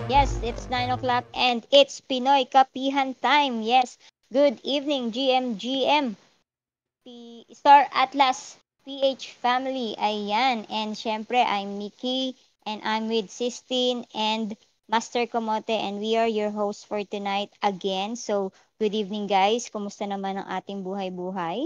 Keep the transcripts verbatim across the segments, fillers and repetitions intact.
Yes, it's nine o'clock and it's Pinoy Kapihan time. Yes. Good evening, G M G M. P Star Atlas P H family. Ayan. And syempre, I'm Nikki and I'm with Sistine and Master Komote and we are your hosts for tonight again. So, good evening guys. Kumusta naman ang ating buhay-buhay?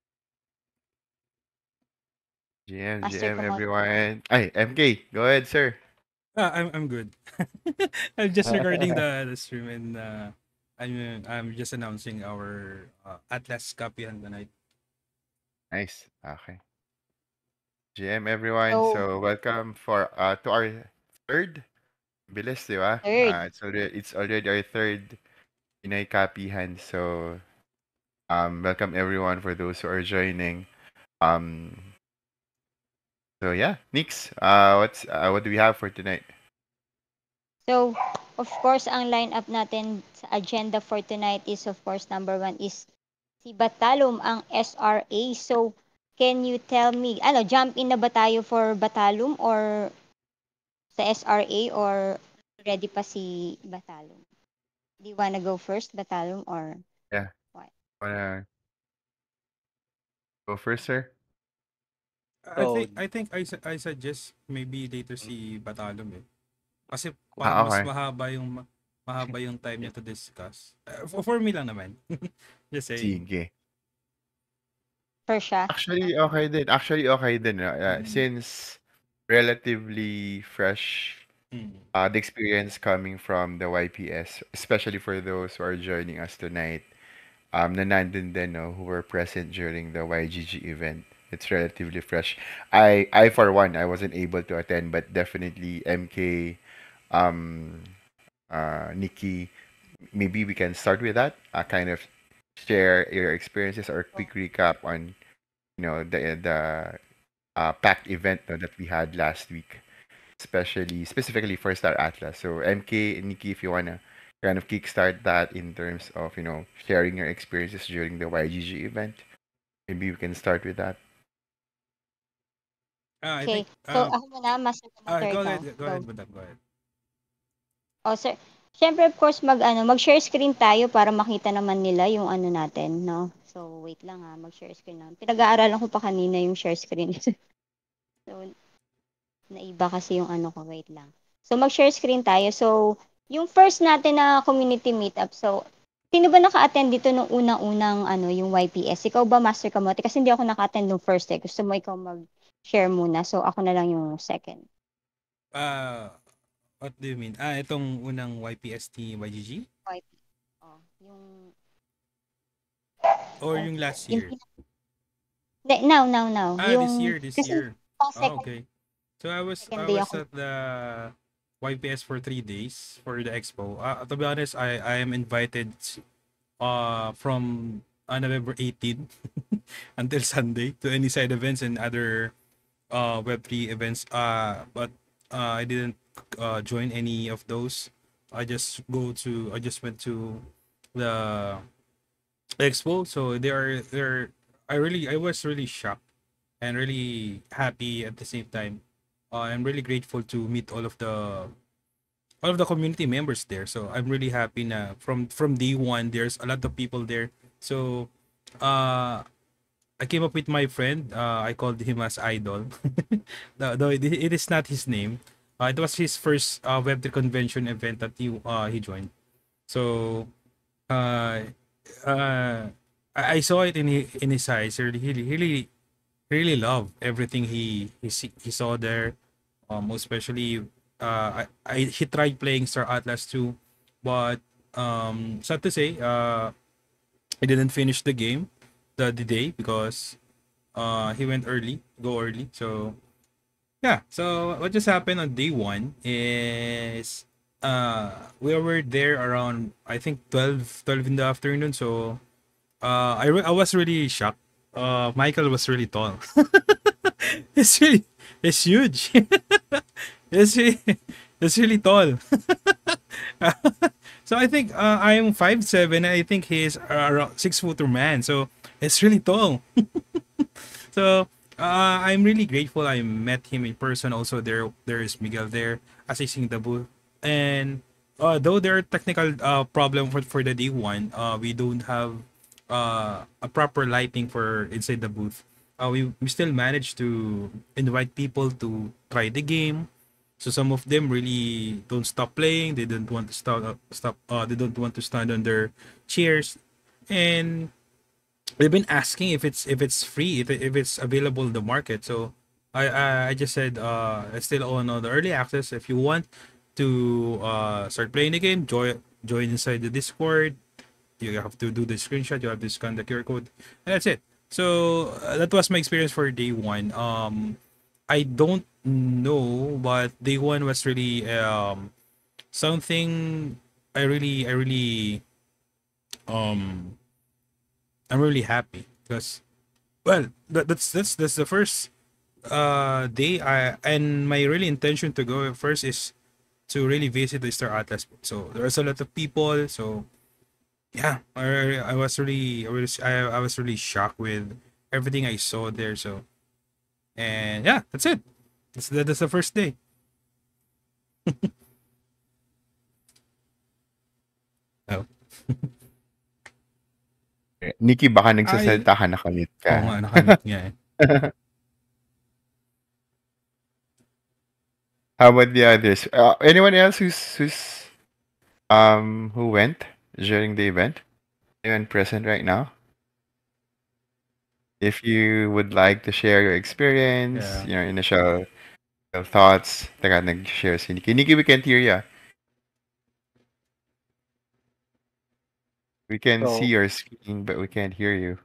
G M, Master G M, Komote. everyone. Ay, M K, go ahead, sir. Ah, I'm I'm good. I'm just recording the, the stream and uh, I'm I'm just announcing our uh, Atlas copy on the night. Nice. Okay. G M, everyone. So, So, welcome for uh to our third bilis, di ba? third. Uh, it's already it's already our third Pinoy Kapihan. So, um, welcome everyone for those who are joining. Um, so yeah, Nix. Uh, what's uh, what do we have for tonight? So, of course, ang lineup natin sa agenda for tonight is, of course, number one is si Batalum, ang S R A. So, can you tell me, ano, jump in na ba tayo for Batalum or sa S R A or ready pa si Batalum? Do you wanna go first, Batalum, or Yeah, what? wanna go first, sir? I Oh, think I think I su- I suggest maybe later si Bathalum eh. Kasi parang Ah, mas okay. mahaba yung ma- mahaba yung time niya to discuss. Uh, for, for me lang naman. Just saying. Sige. First siya? Actually, okay din. Actually, okay din. No? Uh, since relatively fresh Mm. uh, the experience coming from the Y P S, especially for those who are joining us tonight, um, na nandun din, no, who were present during the Y G G event. It's relatively fresh. I, I for one, I wasn't able to attend, but definitely M K, um, uh, Nikki, maybe we can start with that. Uh, kind of share your experiences or quick recap on, you know, the the uh, packed event, no, that we had last week, especially specifically for Star Atlas. So M K, Nikki, if you wanna kind of kickstart that in terms of, you know, sharing your experiences during the Y G G event, maybe we can start with that. Ah, I Okay. think So, um ako muna, Master ah, Komotor, go ikaw. ahead, go Go. ahead, Badam, go ahead. Oh, sir. Siyempre, of course, mag, ano, mag-share screen tayo para makita naman nila yung ano natin, no? So, wait lang ha, mag-share screen na. Pinag-aaralan ko pa kanina yung share screen. So, naiba kasi yung ano ko, wait lang. So, mag-share screen tayo. So, yung first natin na community meetup, so, sino ba naka-attend dito nung unang-unang ano, yung Y P S? Ikaw ba, Master Kamote? Kasi hindi ako naka-attend nung first eh. Gusto mo ikaw mag-share muna. So, ako na lang yung second. Ah, what do you mean? Ah, itong unang Y P S T Y G G Y P. Oh, yung, or yung last yung, year? hindi, now, now, now. Ah, this Yung, year, this kasi, year. pang Oh, second, okay. So I was second I day was ako. at the Y P S for three days for the expo. Uh, to be honest, I I am invited uh from uh, November eighteenth until Sunday to any side events and other uh web three events. Uh but uh I didn't uh join any of those. I just go to I just went to the expo. So they are they're I really I was really shocked and really happy at the same time. Uh, I'm really grateful to meet all of the all of the community members there. So I'm really happy na from from day one there's a lot of people there. So uh I came up with my friend. Uh, I called him as Idol. Though though it, it is not his name. Uh, it was his first uh, web three convention event that he uh, he joined. So uh, uh, I, I saw it in his, in his eyes. He really, he really really love everything he he see, he saw there. Um, most especially, uh, I, I he tried playing Star Atlas too, but um, sad to say, uh, he didn't finish the game, the, the day because uh he went early, go early. So yeah, so what just happened on day one is uh we were there around I think twelve twelve in the afternoon. So uh I re- I was really shocked. Uh, Michael was really tall. it's really it's huge. it's really, it's really tall. so I think uh, I'm five seven. I think he's around six footer man. So it's really tall. So uh, I'm really grateful I met him in person. Also there there is Miguel there assisting the booth, and uh, though there are technical uh problem for for the day one, uh, we don't have uh a proper lighting for inside the booth. Uh, we we still managed to invite people to try the game. So some of them really don't stop playing. They don't want to stop uh, stop. Uh, they don't want to stand on their chairs, and they've been asking if it's if it's free, if, it- if it's available in the market. So I I, I just said uh it's still on, on the early access. If you want to uh start playing the game, join join inside the Discord. You have to do the screenshot. You have to scan the Q R code, and that's it. So uh, that was my experience for day one. Um, I don't know, but day one was really um something I really I really um I'm really happy because well that, that's that's that's the first uh day I and my really intention to go first is to really visit the Star Atlas. So there's a lot of people. So yeah, I I was really I was I, I was really shocked with everything I saw there. So and yeah, that's it. That's the, that's the first day. Oh, Nikki, baka ay, nagsasalita ka, nakamute oo ka. nga, nakamute nga eh. How about the others? Uh, anyone else who's who's um who went during the event? Anyone present right now? If you would like to share your experience, Yeah. your initial thoughts, teka, nag-share si Nikki. Nikki, we can't hear you. We can see So your screen, but we can't hear you.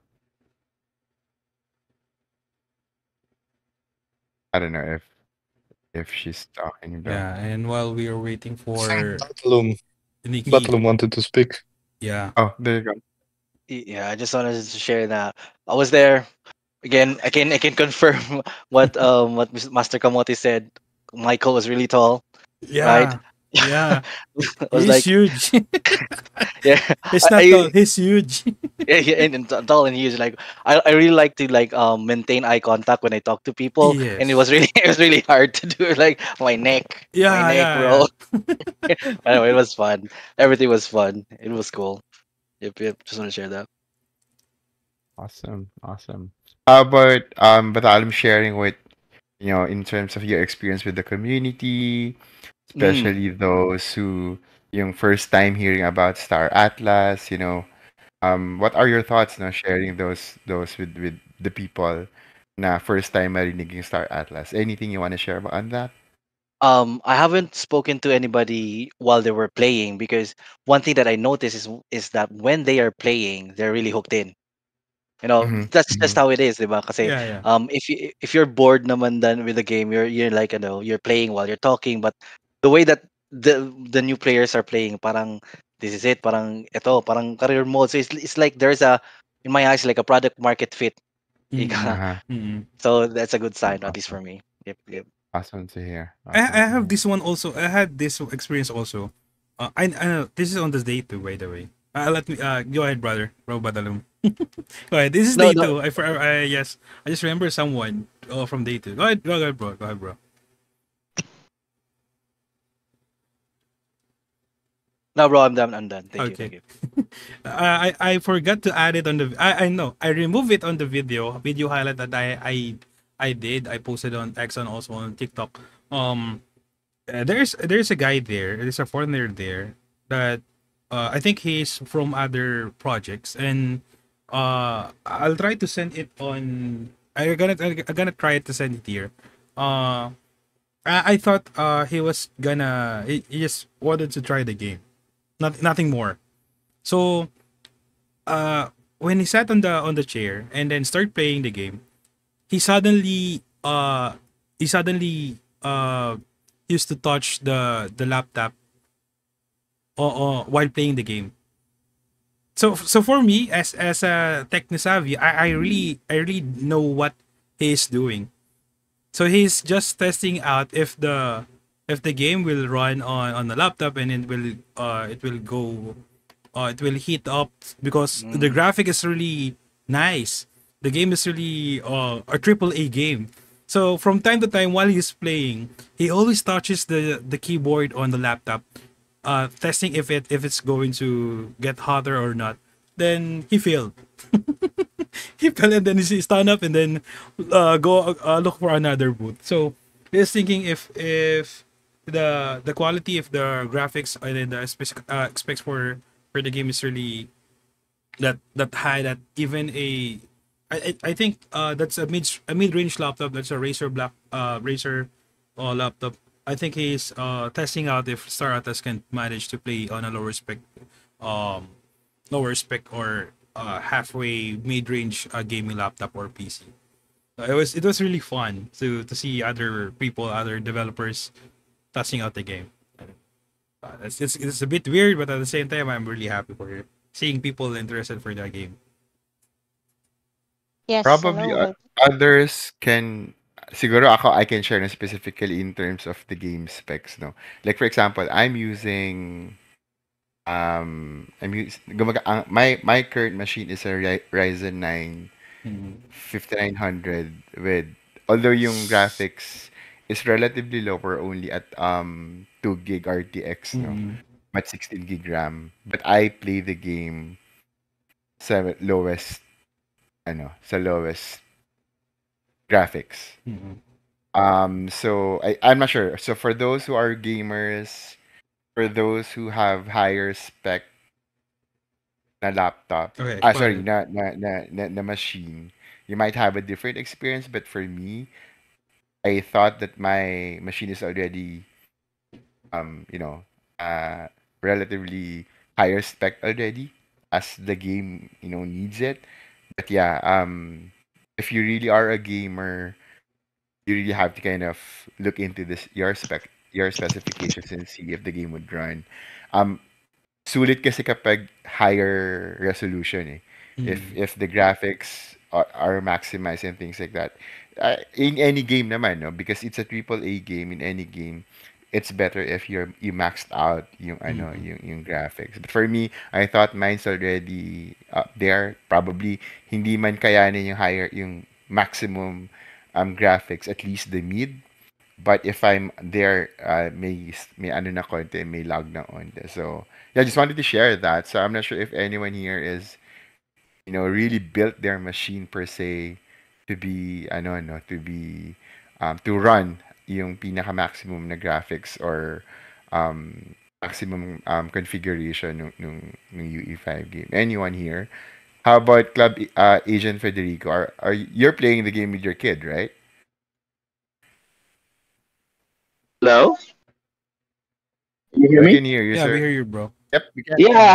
I don't know if if she's talking though. Yeah, and while we are waiting I think for Bathalum, Nikki, Bathalum wanted to speak. yeah, Oh, there you go. Y- Yeah, I just wanted to share that I was there again. I can I can confirm what um what Mis- Master Kamote said. Michael was really tall, right? yeah, yeah. I was He's like, huge. yeah, He's I, not tall. I He's huge. yeah, yeah, and, and t- tall and huge. Like I, I really like to like um maintain eye contact when I talk to people, and it was Yes. really it was really hard to do. Like my neck, my Yeah, neck, yeah, yeah. bro. Anyway, it was fun. Everything was fun. It was cool. Yep, yep. Just want to share that. Awesome, awesome. How about um, Bathalum sharing what you know in terms of your experience with the community, Mm. especially those who yung first time hearing about Star Atlas, you know, um, what are your thoughts now sharing those those with with the people na first time marinig yung Star Atlas? Anything you want to share about on that? Um, I haven't spoken to anybody while they were playing because one thing that I noticed is is that when they are playing, they're really hooked in. You know, Mm-hmm. that's just Mm-hmm. how it is, diba? Kasi Yeah, yeah. um, if you if you're bored naman then with the game, you're you're like you know you're playing while you're talking, but the way that the the new players are playing, parang this is it, parang ito, parang career mode. So it's it's like there's a in my eyes like a product market fit. Mm-mm. Ika. Uh-huh. Mm-mm. So that's a good sign, at least for Awesome. me. Yep, yep. Awesome to hear. I Awesome I to have hear. this one also. I had this experience also. Uh, I, I know this is on this day two, by the way. Uh, let me uh go ahead, brother, bro, Badalum. Go ahead. This is No, day no, two. I, for I yes, I just remember someone uh, from day two. Go ahead, go ahead, bro. Go ahead, bro. no, bro. I'm done. I'm done. Thank you. Okay. Thank you. Uh, I I forgot to add it on the. I I know I removed it on the video video highlight that I I I did. I posted on X and also on TikTok. Um, uh, there's there's a guy there. There's a foreigner there that uh, I think he's from other projects, and uh, I'll try to send it on. I'm gonna I'm gonna try to send it here. Uh, I, I thought uh he was gonna he, he just wanted to try the game, not nothing more. So uh when he sat on the on the chair and then started playing the game, he suddenly uh he suddenly uh used to touch the the laptop uh, uh, while playing the game. So so for me as as a tech savvy, I, I really I really know what he is doing. So he's just testing out if the if the game will run on on the laptop and it will uh it will go uh it will heat up because the Mm. graphic is really nice. The game is really uh a triple A game. So from time to time while he's playing, he always touches the the keyboard on the laptop uh, testing if it if it's going to get hotter or not. Then he failed. He fell and then he stand up and then uh, go uh, look for another booth. So he's thinking if if the the quality of the graphics and then the spec, uh, specs for for the game is really that that high that even a I I, I think uh that's a mid a mid range laptop, that's a Razer black uh Razer uh, laptop. I think he's uh testing out if Star Atlas can manage to play on a lower spec um lower spec or uh, halfway mid-range uh, gaming laptop or P C. Uh, It was it was really fun to to see other people, other developers testing out the game. Uh, it's, it's it's a bit weird, but at the same time, I'm really happy for it. Seeing people interested for that game. Yes, Probably hello. o- others can siguro ako I can share na specifically in terms of the game specs, no. Like for example, I'm using um I'm using gumaga, ang- my my current machine is a Ry- Ryzen nine Mm-hmm. fifty-nine hundred with although yung graphics is relatively lower only at um two gig R T X, no. Mm-hmm. But sixteen gig RAM. But I play the game sa lowest ano, sa lowest graphics. Mm-hmm. Um, so I, I'm not sure. So for those who are gamers, for those who have higher spec na laptop, Okay, ah go sorry, ahead. na na na na, na machine, you might have a different experience. But for me, I thought that my machine is already um, you know, uh, relatively higher spec already as the game, you know, needs it. But yeah, um, if you really are a gamer, you really have to kind of look into this your spec your specifications and see if the game would run. Um, sulit kasi kapag higher resolution eh. If Mm-hmm. if the graphics are, are maximized and things like that. Uh, in any game naman, no? Because it's a triple A game, in any game, it's better if you're you maxed out yung ano, Mm-hmm. yung, yung graphics. But for me, I thought mine's already up there. Probably hindi man kayanin yung higher yung maximum um graphics, at least the mid. But if I'm there, uh, may may ano na konti, may lag na konti. So yeah, I just wanted to share that. So I'm not sure if anyone here is, you know, really built their machine per se to be ano no, to be um, to run yung pinaka maximum na graphics or um, maximum um, configuration ng, ng, ng U E five game. Anyone here? How about Club uh, Agent Federico? Are are you- you're playing the game with your kid, right? Hello? Can you hear We me? can hear you, Yeah, we sir. hear you, bro. Yep, we can. Yeah.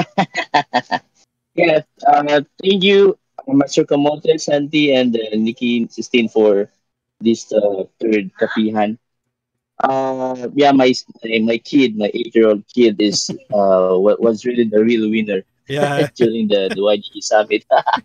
Yeah. Uh, thank you, uh, Master Kamote, Santi, and uh, Nikki Sistine for this uh, third kapihan. Uh, yeah, my my my kid, my eight-year-old kid, is uh wa- was really the real winner Yeah. during the the Y G G summit.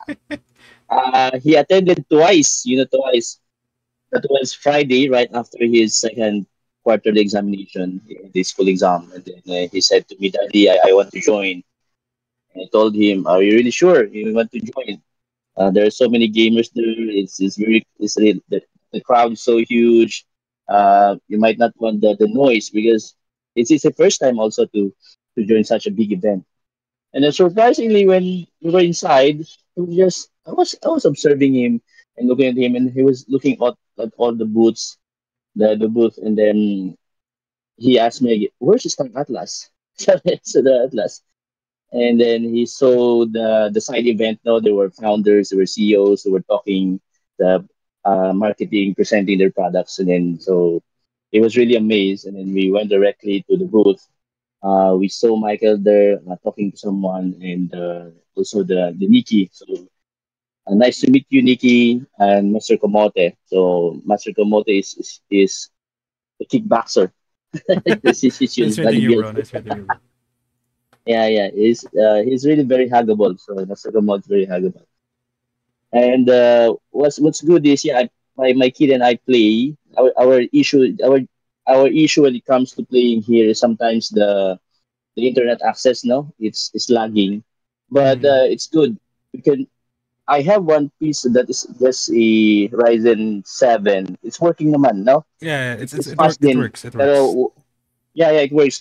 Uh, he attended twice, you know, twice. That was Friday, right after his second quarterly examination, the school exam, and then uh, he said to me, "Daddy, I, I want to join." And I told him, "Are you really sure you want to join? Uh, there are so many gamers there. It's, it's very, it's really, the, the crowd is so huge. Uh, you might not want the, the noise because it's, it's the first time also to to join such a big event." And then surprisingly, when we were inside, he was just I was I was observing him and looking at him, and he was looking at, at all the booths, the the booth, and then he asked me again, "Where's the Star Atlas?" So the Atlas. And then he saw the the side event. No, there were founders, there were C E Os who were talking, the uh, marketing, presenting their products, and then so he was really amazed. And then we went directly to the booth. Uh, we saw Michael there uh, talking to someone, and uh, also the the Nikki. So uh, nice to meet you, Nikki, and Master Komote. So Master Komote is is, is a kickboxer. This is his Nice meeting you, bro. bodybuilder. Nice meeting you, bro. Yeah, yeah. He's uh, he's really very huggable. So Master Komote is very huggable. And uh, what's what's good is yeah, I, my my kid and I play. Our our issue our our issue when it comes to playing here is sometimes the the internet access. No, it's it's lagging, but Mm-hmm. uh, it's good. We can. I have one piece that is just a Ryzen seven. It's working naman. No, Yeah, it's it's it's it's it work fast it din. works. It works. Pero yeah, yeah, it works.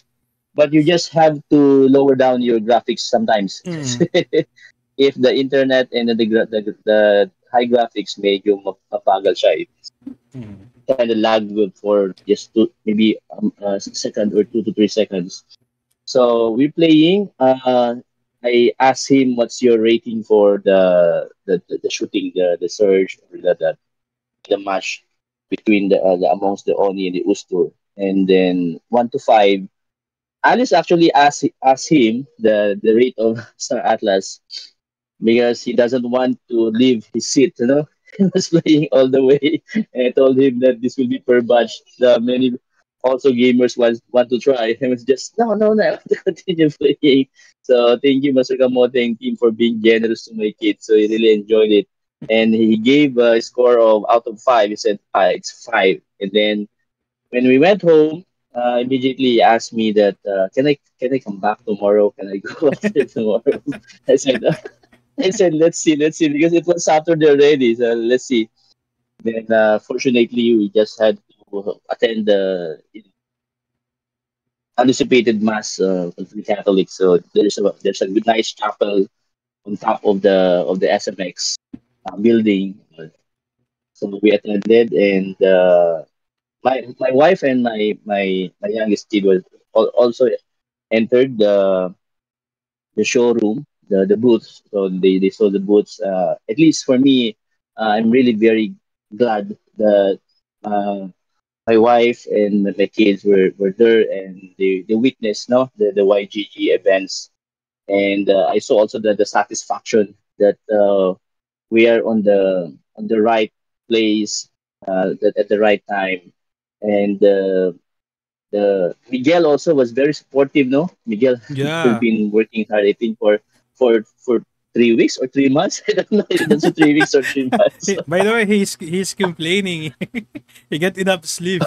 but you just have to lower down your graphics sometimes. Mm. If the internet and the, gra- the, the high graphics medyo map- mapagal siya, Mm. kind of lag good for just two, maybe um, a second or two to three seconds. So we're playing. Uh, I asked him, "What's your rating for the the, the, the shooting, the the surge, or the the, the match between the, uh, the amongst the Oni and the Ustur?" And then one to five, Alice actually asked asked him the the rate of Star Atlas because he doesn't want to leave his seat. You know, he was playing all the way, and I told him that this will be per batch. The many also gamers want want to try. He was just no, no, no, I want to continue playing. So thank you, Master Kamote and team, for being generous to my kids. So he really enjoyed it, and he gave a score of out of five. He said, ah, it's five, and then when we went home, uh, immediately he asked me that uh, can I can I come back tomorrow? Can I go after tomorrow? I said I said let's see, let's see because it was Saturday already. So let's see. Then uh, fortunately we just had to attend the anticipated mass uh, for the Catholics. So there's a there's a good nice chapel on top of the of the S M X uh, building. So we attended and. Uh, my my wife and my my my youngest kid was al- also entered the the showroom, the the booths. So they they saw the booths. Uh, at least for me, uh, I'm really very glad that uh, my wife and my kids were, were there and they, they witnessed no the, the Y G G events. And uh, I saw also the, the satisfaction that uh, we are on the on the right place uh, that at the right time. And uh, the Miguel also was very supportive. No, Miguel Miguel Yeah. been working hard. I think for for for three weeks or three months. I don't know if that's a three weeks or three months. He- by the way, he's he's complaining. He get enough sleep.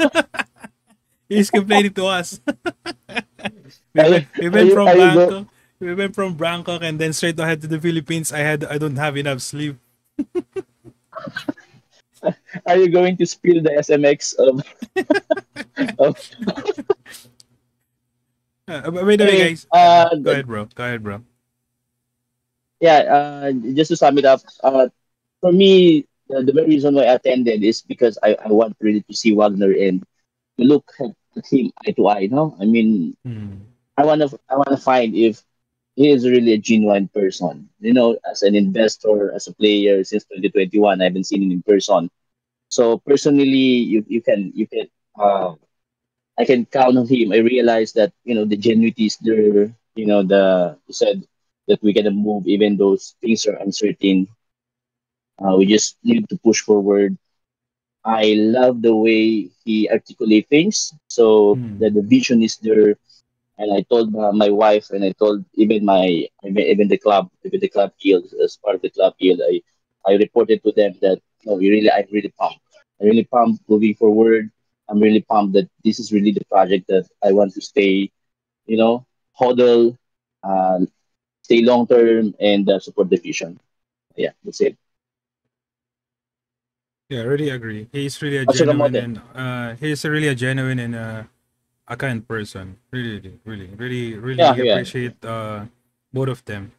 He's complaining to us. we Are, went we are went you from are you go Bangkok. We went from Bangkok and then straight ahead to the Philippines. I had I don't have enough sleep. are you going to spill the S M X of, of Uh, by by the way, anyway? guys, uh, Uh, go ahead, bro. Go ahead, bro. yeah. Uh, just to sum it up, uh, for me, the, the very reason why I attended is because I, I want really to see Wagner and to look at him eye to eye. No, I mean Hmm. I want to I want to find if he is really a genuine person. You know, as an investor, as a player since twenty twenty-one, I haven't seen him in person. So personally, you you can you can uh, I can count on him. I realize that you know the genuinity is there. You know the you said that we can move even those things are uncertain. Uh, we just need to push forward. I love the way he articulate things. So Hmm. the, the vision is there. And I told uh, my wife, and I told even my even even the club, even the club guild, as part of the club guild, I I reported to them that no, we really, I'm really pumped. I'm really pumped moving forward. I'm really pumped that this is really the project that I want to stay, you know, hodl, uh, stay long term, and uh, support the vision. Yeah, that's it. Yeah, I really agree. He's really a Master genuine Kamote. and uh, he's really a genuine and uh, a kind person. Really, really, really, Yeah, really yeah, appreciate uh, both of them.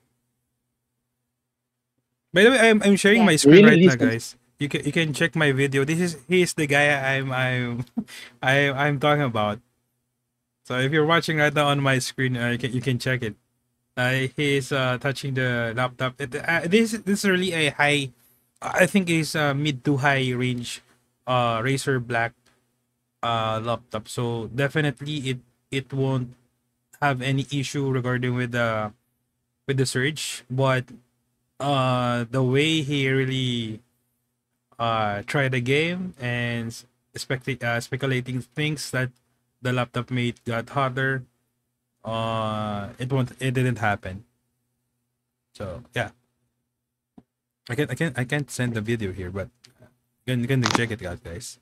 By the way, I'm I'm sharing Yeah. my he screen really right now, listens. guys. You can you can check my video. This is he is the guy I'm I'm I I'm talking about. So if you're watching right now on my screen, uh, you can you can check it. Uh, he's uh, touching the laptop. It, uh, this this is really a high. I think is a mid to high range, uh, Razer Black uh laptop. So definitely it it won't have any issue regarding with the with the surge. But uh, the way he really uh tried the game and specti- uh, speculating things that the laptop made got hotter. Uh, it won't. It didn't happen. So yeah. I can I can I can't send the video here, but you can, you can check it out, guys.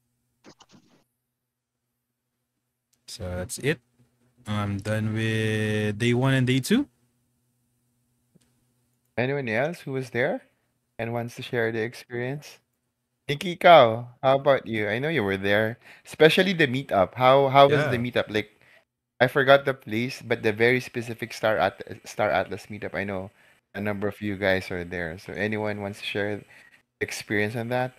So that's it. I'm done with day one and day two. Anyone else who was there and wants to share the experience? Nikki, ikaw, how about you? I know you were there, especially the meetup. How how was the Yeah. meetup like? I forgot the place, but the very specific Star At Star Atlas meetup. I know a number of you guys are there. So anyone wants to share experience on that?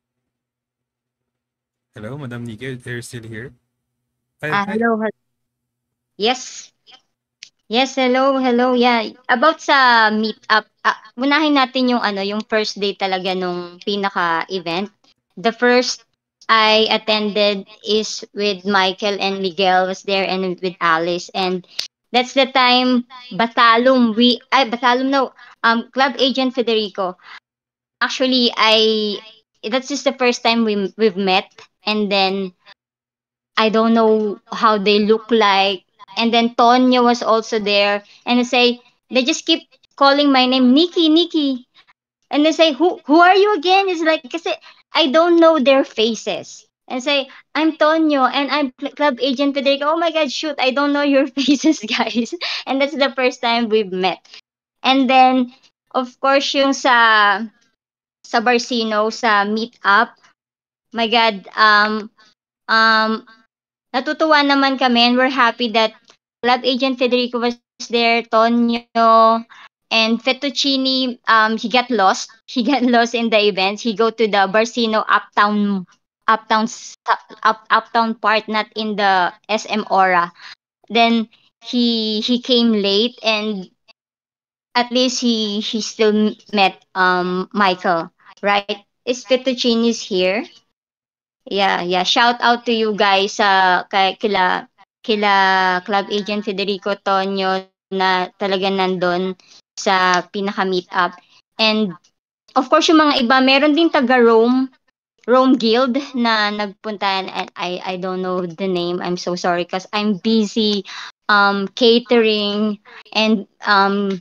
Hello, Madam Nika, are you still here? I, Ah, I, hello, hel- yes. Yes, hello, hello. Yeah, about sa meetup, ah, unahin natin yung ano, yung first day talaga nung pinaka-event. The first I attended is with Michael and Miguel was there and with Alice, and that's the time Bathalum we I Bathalum no um Club Agent Federico. Actually, I that's just the first time we we've met, and then I don't know how they look like. And then Tonya was also there. And they say, they just keep calling my name, Nikki, Nikki. And they say, who who are you again? It's like, kasi I don't know their faces. And say, I'm Tonyo and I'm Cl- Club Agent Federico. Oh my God, shoot, I don't know your faces, guys. And that's the first time we've met. And then, of course, yung sa, sa Barcino, sa meetup, my God, um, um, natutuwa naman kami and we're happy that Club Agent Federico was there, Tonyo, and Fettuccini, um, he got lost. He got lost in the events. He go to the Barcino uptown, uptown, s- up, uptown part, not in the S M Aura. Then he he came late, and at least he he still met um Michael, right? Is Fettuccini's here? Yeah, yeah. Shout out to you guys sa kay kila kila Club Agent Federico Tonyo na talaga nandun sa pinaka-meetup. And of course, yung mga iba, meron din taga-Rome, Rome Guild na nagpunta. And I, I don't know the name. I'm so sorry because I'm busy um, catering and um,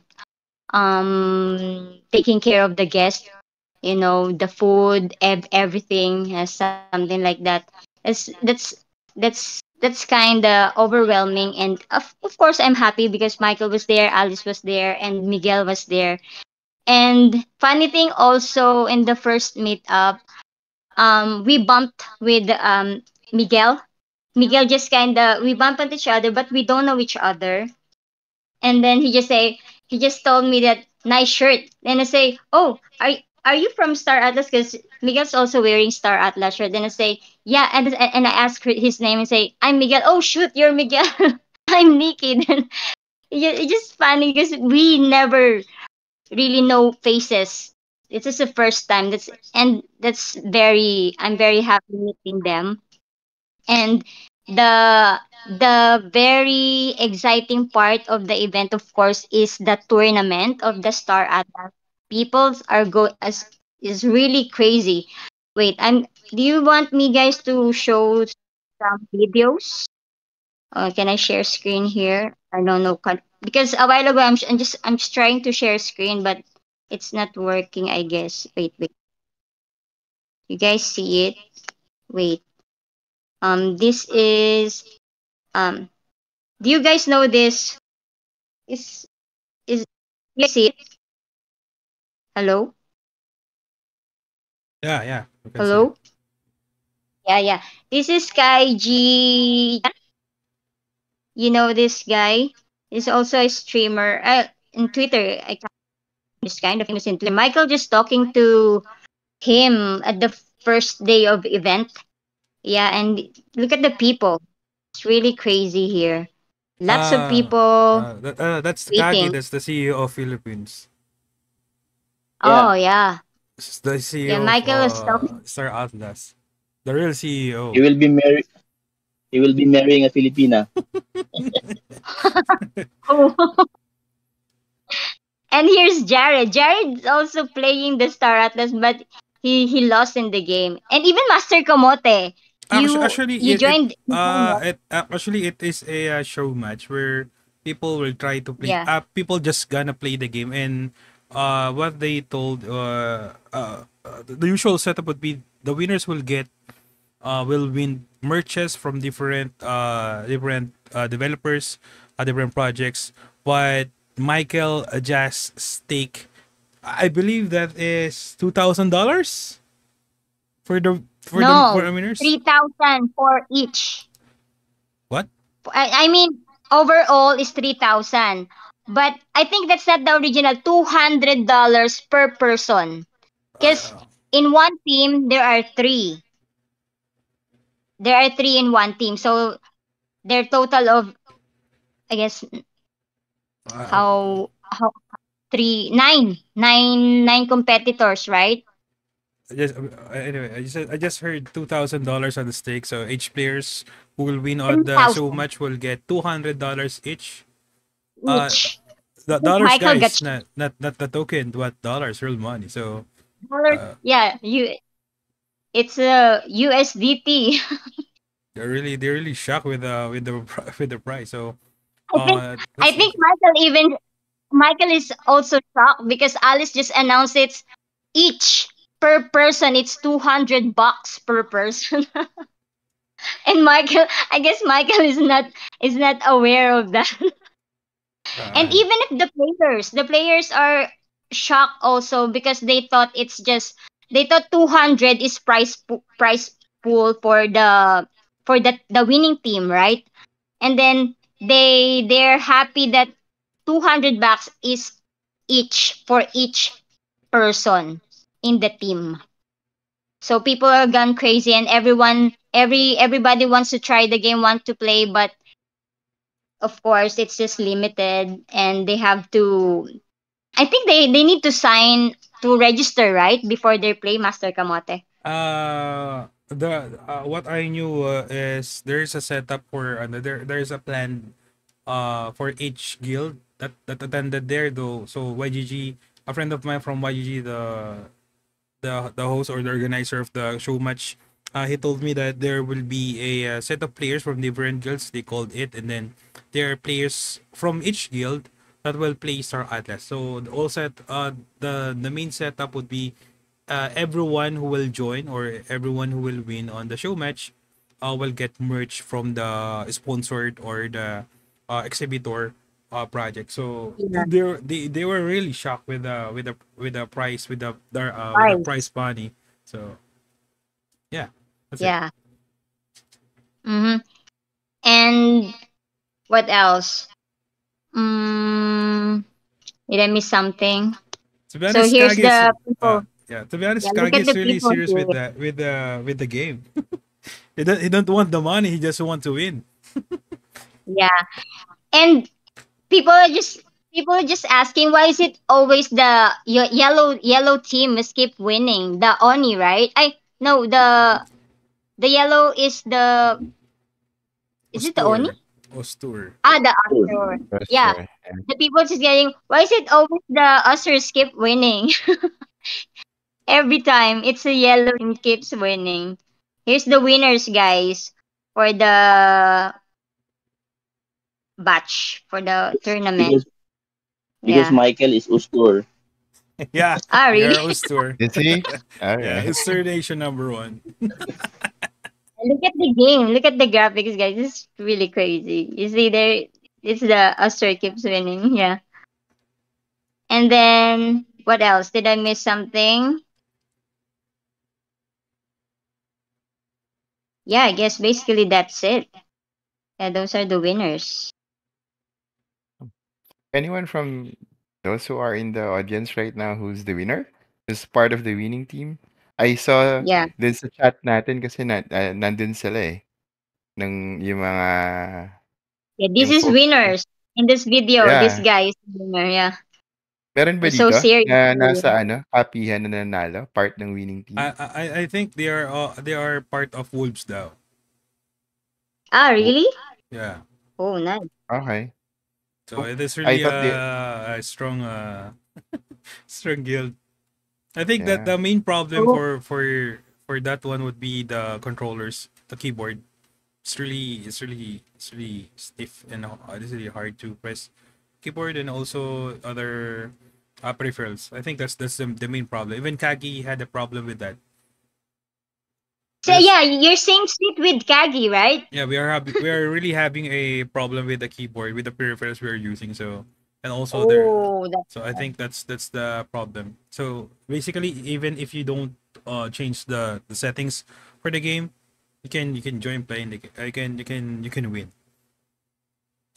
um, taking care of the guests, you know, the food, ev- everything, uh, something like that. That's that's that's that's kind of overwhelming, and of, of course I'm happy because Michael was there, Alice was there, and Miguel was there. And funny thing also in the first meetup, um, we bumped with um Miguel. Miguel just kind of we bumped into each other, but we don't know each other. And then he just say he just told me that nice shirt. Then I say, oh, are are you from Star Atlas? Because Miguel's also wearing Star Atlas shirt. Then I say, yeah, and and I ask her his name and say, I'm Miguel. Oh shoot, you're Miguel. I'm Nikki. Then it- it's just funny because we never really know faces. This is the first time. That's and that's very. I'm very happy meeting them. And the the very exciting part of the event, of course, is the tournament of the Star Atlas. People are go as is really crazy. Wait, I'm. Do you want me guys to show some videos? Uh, can I share screen here? I don't know, can- because a while ago I'm, I'm just I'm just trying to share screen, but it's not working. I guess. Wait, wait. You guys see it? Wait. Um, this is um. Do you guys know this? Is is you see it? Hello? yeah, yeah, we can see it. Hello? Yeah, yeah. This is Kai G. You know this guy? He's also a streamer. Uh, in Twitter, I can't this kind of famous in Twitter. Michael just talking to him at the first day of event. Yeah, and look at the people. It's really crazy here. Lots of Uh, people uh, that, uh, that's Kagi, waiting. that's the C E O of Philippines. Yeah, Oh yeah. This is the Yeah, C E O of Michael is talking. uh, Star Atlas. The real he C E O. will be married. He will be marrying a Filipina. And here's Jared. Jared's also playing the Star Atlas, but he he lost in the game. And even Master Kamote, Actually, you actually, you it it joined. You joined uh what? it uh, actually it is a uh, show match where people will try to play. Yeah. Uh, people just gonna play the game, and uh, what they told uh, uh, uh the usual setup would be the winners will get uh will win merches from different uh different uh, developers, uh, different projects. But Michael uh, just stake, I believe that is two thousand dollars for the for the for No, the winners. three thousand for each. What? I I mean overall is three thousand. But I think that's not the original two hundred dollars per person. Because Uh, in one team, there are three. There are three in one team. So their total of, I guess, uh, how, how, three, nine, nine, nine competitors, right? I just uh, anyway, I just I just heard two thousand dollars on the stake. So each players who will win on the show three thousand match will get two hundred dollars each. Uh, each. the I think dollars, Michael got guys, not not not the token, but dollars, real money. So dollars. uh, Yeah, you. It's a U S D T. they're really they're really shocked with the with the pri- with the price. So I think uh, I that's think Michael even Michael is also shocked because Alice just announced it's each per person. It's two hundred bucks per person, and Michael, I guess Michael is not is not aware of that. And uh, even if the players, the players are shocked also because they thought it's just they thought two hundred is price po- price pool for the for the the winning team, right? And then they they're happy that two hundred bucks is each for each person in the team. So people are gone crazy and everyone every everybody wants to try the game, want to play, but of course it's just limited and they have to I think they they need to sign to register, right? Before they play Master Kamote. uh the uh, what I knew uh, is there's a setup for uh, there there's a plan uh for each guild that that attended there though. So Y G G, a friend of mine from Y G G, the the the host or the organizer of the show match, uh, he told me that there will be a uh, set of players from different guilds. They called it, and then there are players from each guild that will play Star Atlas. So the all set, uh, the the main setup would be uh, everyone who will join or everyone who will win on the show match uh, will get merch from the sponsored or the uh, exhibitor uh, project. So Yeah. they were they, they were really shocked with the with the with the price with the their uh, with the Price. price money. So yeah, that's it. Yeah. Mm-hmm. And what else? Mm, did I miss something? To be So honest, here's Kage is the uh people. yeah. To be Yeah, honest, look Kage at is the really people serious with here. the with the with the game. he don't he don't want the money. He just want to win. Yeah. And people are just people are just asking why is it always the ye- yellow yellow team must keep winning? The Oni, right? I no the the yellow is the is it the Oni? Ostur, Ostur. Ah, the Sure. Usher. That's Yeah. true. Yeah. The people just getting why is it always the Usher keep winning? Every time it's a yellow team keeps winning. Here's the winners, guys, for the batch for the tournament. Because because Yeah. Michael is Ustur. yeah, Ah, we really? are Ostur. Is he? All Yeah, right. Ostur Nation number one. Look at the game. Look at the graphics, guys. It's really crazy. You see there, it's the Aster keeps winning. Yeah. And then what else? Did I miss something? Yeah, I guess basically that's it. Yeah, those are the winners. Anyone from those who are in the audience right now who's the winner? Who's part of the winning team? I saw Yeah. din sa chat natin kasi na, ah, nandun sila eh. Ng, yung mga, Yeah, this yung is folks. winners. In this video, this Yeah. guy is the winner. Yeah. Meron ba They're so dito serious. na nasa ano, kapihan na nanalo, part ng winning I team? I I think they are uh, they are part of Wolves now. Ah, Oh, really? Yeah. Oh, nice. okay. So Oh, it is I really thought they, a, a strong uh strong guild. I think that yeah. the main problem Oh, for for for that one would be the controllers, the keyboard. It's really it's really it's really stiff and uh, it's really hard to press keyboard and also other uh, peripherals. I think that's that's the, the main problem. Even Kagi had a problem with that. so There's yeah, you're same seat with Kagi, right? yeah, we are having we are really having a problem with the keyboard with the peripherals we are using. So and also there, Oh, that's so I think that's that's the problem. So basically, even if you don't uh change the the settings for the game, you can you can join playing the ga- you can you can you can win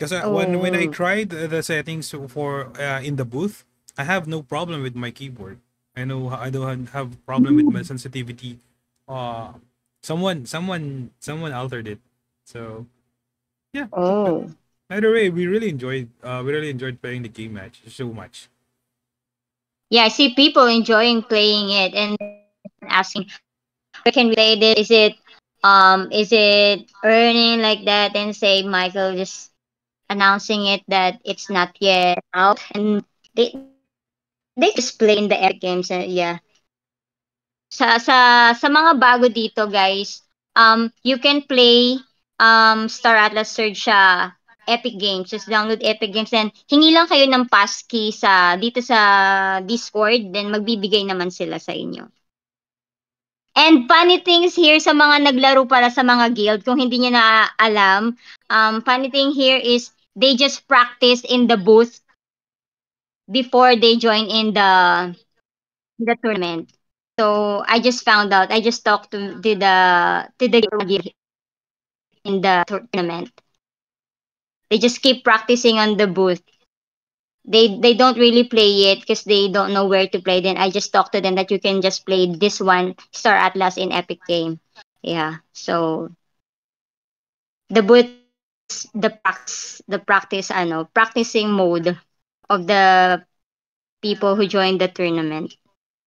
Because uh, when when I Oh. tried the the settings for uh, in the booth, I have no problem with my keyboard. I know I don't have problem with my sensitivity. Uh, someone someone someone altered it. So yeah. But Oh. either way, we really enjoyed uh we really enjoyed playing the game match so much. Yeah, I see people enjoying playing it and asking, where can we play this? Is it um is it earning like that? And say Michael just announcing it that it's not yet out, and they they can just play in the Epic Games. Uh, yeah, sa sa sa mga bago dito, guys, um you can play um Star Atlas Surge sa Epic Games. Just download Epic Games and hingi lang kayo ng passkey sa dito sa Discord, then magbibigay naman sila sa inyo. And funny things here sa mga naglaro para sa mga guild, kung hindi niyo na alam, um, funny thing here is they just practice in the booth before they join in the the tournament. So I just found out. I just talked to, to the to the guild in the tournament. They just keep practicing on the booth. They they don't really play it because they don't know where to play. Then I just talked to them that you can just play this one Star Atlas in Epic Game. Yeah. So the booth is the practice the practice ano practicing mode of the people who joined the tournament.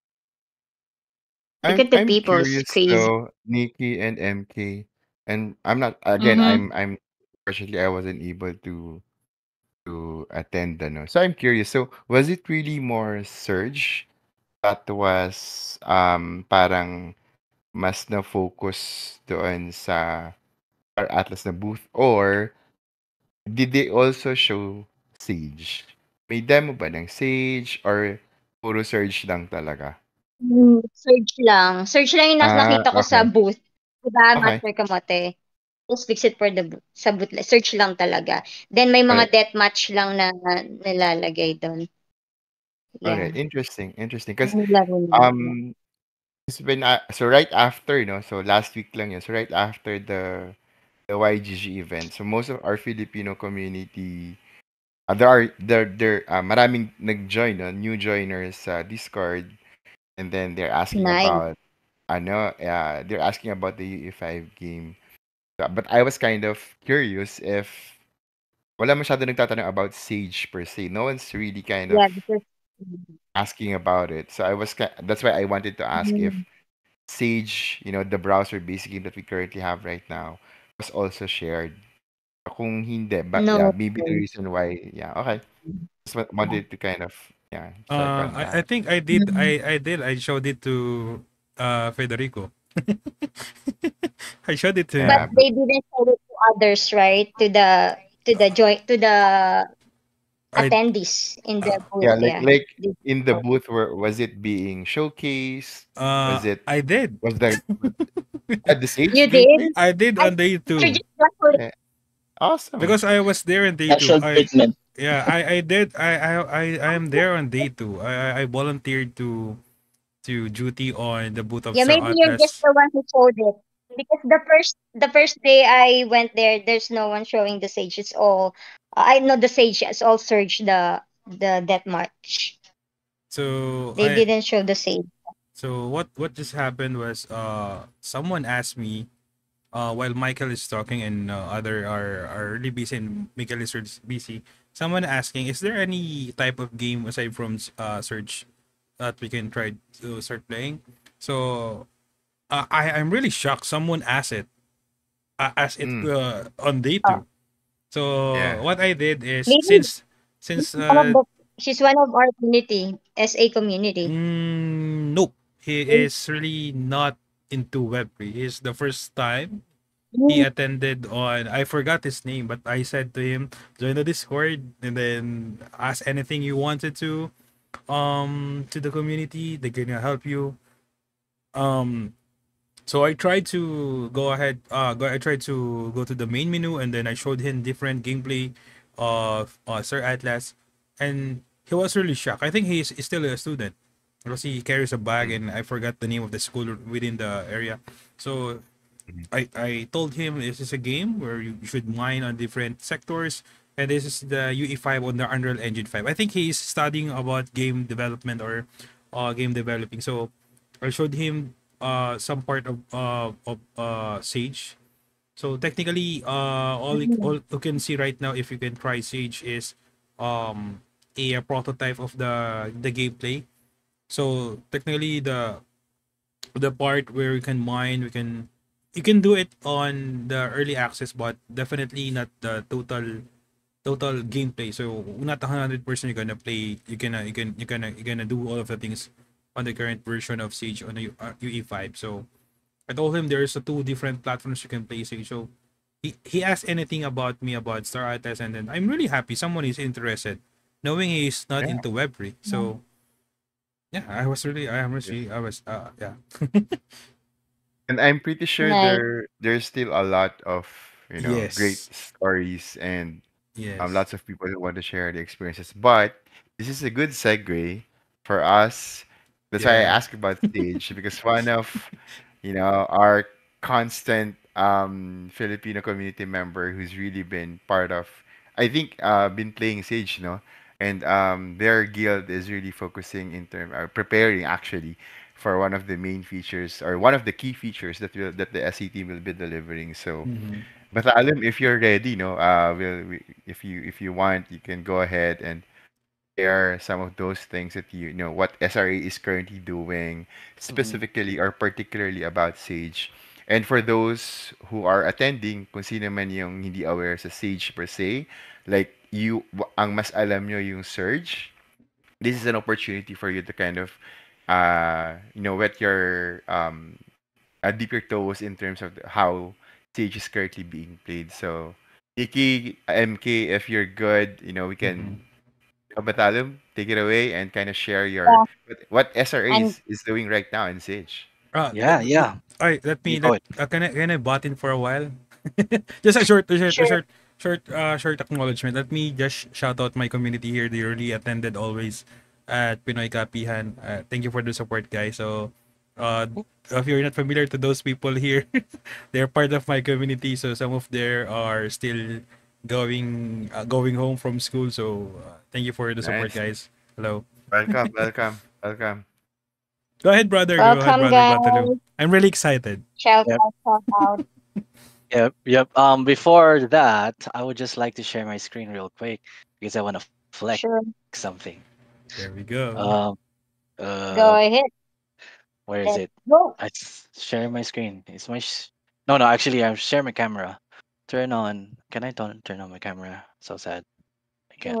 Look I'm at the I'm people, it's curious crazy. though, Nikki and M K, and I'm not again. Mm-hmm. I'm I'm Unfortunately I wasn't able to to attend the no. So I'm curious. So was it really more surge that was um parang mas na focus doon sa Star Atlas na booth, or did they also show Sage? May demo ba ng Sage or puro surge lang talaga? Mm, search lang. Search lang yung nas Ah, nakita ko sa okay. booth. Diba, Okay. Master Kamote? Just fix it for the booth. Sa booth. Search lang talaga. Then may mga Alright. deathmatch lang na nilalagay doon. Alright. Yeah. Interesting. Interesting. Because Yung laro nila. Yeah. um, it's been uh, so right after, no? So last week lang yun. So right after the the Y G G event. So most of our Filipino community, uh, there are there there uh, maraming nag-join, no? New joiners sa Discord, and then they're asking Nice. about ano, uh, they're asking about the U E five game. Uh, But I was kind of curious if wala masyado nagtatanong about Sage per se. No one's really kind of Yeah, because asking about it. So I was ki- that's why I wanted to ask if mm, Sage, you know, the browser basic game that we currently have right now, was also shared. Kung hindi, but yeah, no. maybe the reason why, yeah, okay. Just wa- wanted to kind of, yeah, check Uh, on I, I that. think I did Mm. I I did I showed it to uh Federico. I showed it to But Yeah, him. but they didn't show it to others, right? To the to the joy to the I attendees in the booth. yeah, like Yeah. like They- in the booth, where was it being showcased? uh Was it I did. was the at the Sage You did? gameplay? I did I on day you're two just lucky. Yeah, awesome. because I was there on day two. Special I treatment. yeah I I did I I I, I am there on day two. I I I volunteered to to duty on the booth of Yeah, Sir maybe you're just Atlas. the one who showed it. Because the first the first day I went there, there's no one showing the sage. It's all I know the sage is all search the the death march. So They I didn't show the sage. so what what just happened was uh someone asked me uh while Michael is talking and uh, other are are really busy and Michael is really busy. Someone asking, is there any type of game aside from uh search that we can try to start playing? So uh, I I'm really shocked. Someone asked it uh, asked it Mm, uh, on day Oh, two. So yeah. what I did is maybe since since she's one of uh the she's one of our community, S A community. mm, nope, he is really not into web three. It's the first time he Mm, attended on, I forgot his name, but I said to him, join the Discord and then ask anything you wanted to um to the community. They're gonna help you. Um so I tried to go ahead uh go I tried to go to the main menu and then I showed him different gameplay of uh, Sir Atlas, and he was really shocked. I think he's, he's still a student because he carries a bag Mm, and I forgot the name of the school within the area. So mhm, I I told him this is a game where you should mine on different sectors and this is the U E five on the Unreal Engine five. I think he's studying about game development or uh, game developing. So I showed him uh, some part of uh, of uh, Sage. So technically, uh, all you, Mm. all you can see right now, if you can try Sage, is um, a, a prototype of the the gameplay. So technically, the the part where we can mine, we can you can do it on the early access, but definitely not the total total gameplay. So not one hundred percent you're gonna play. You gonna you can you gonna you gonna do all of the things on the current version of Sage on the U- uh, U E five. So I told him there's a two different platforms you can play Sage. So he, he asked anything about me about Star Atlas, and then I'm really happy someone is interested, knowing he's not Yeah. into Web three. So yeah, I was really I was really I was uh yeah. And I'm pretty sure Nice. there there's still a lot of, you know, great Yes. stories and um, Yes. lots of people who want to share the experiences. But this is a good segue for us. That's why I Yeah. asked about Stage because one of, you know, our constant um, Filipino community member who's really been part of, I think, uh, been playing Sage, you know, and um, their guild is really focusing in term, uh, preparing actually for one of the main features or one of the key features that will that the S E team will be delivering. So Mm-hmm. but Alim, if you're ready, no, uh, we'll, we, if you if you want, you can go ahead and share some of those things that you, you know what S R A is currently doing, Mhm. specifically or particularly about Sage. And for those who are attending, kung sino man yung hindi aware sa Sage per se, like you, w- ang mas alam nyo yung Surge, this is an opportunity for you to kind of, uh, you know, wet your um, uh, dip your toes in terms of the, how Sage is currently being played. So, Iki, M K, if you're good, you know, we Mm-hmm. can, uh, Batalum, take it away and kind of share your Yeah, what, what S R A I'm is, is doing right now in Sage. Uh, let, Yeah, let, yeah. all right, let You me go let it. uh, can I can I bot in for a while? Just a short, a short, a sure. short, short, uh, short acknowledgement. Let me just shout out my community here. They really attended always at Pinoy Kapihan. Uh, thank you for the support, guys. So, uh, if you're not familiar to those people here, they're part of my community. So some of there are still going uh, going home from school. So uh, thank you for the support, Nice. guys. Hello. Welcome, welcome, welcome. Go ahead, brother. Go ahead, Welcome, brother Bataloo. guys. I'm really excited. Shout Yep. out, shout out. Yep. Yep. Um, before that, I would just like to share my screen real quick because I want to flex Sure. something. There we go. Um, uh, Go ahead. where is Let's it? go. I s- share my screen. It's my. Sh- no, no. Actually, I'm share my camera. Turn on. Can I turn turn on my camera? So sad. I can't. Sure.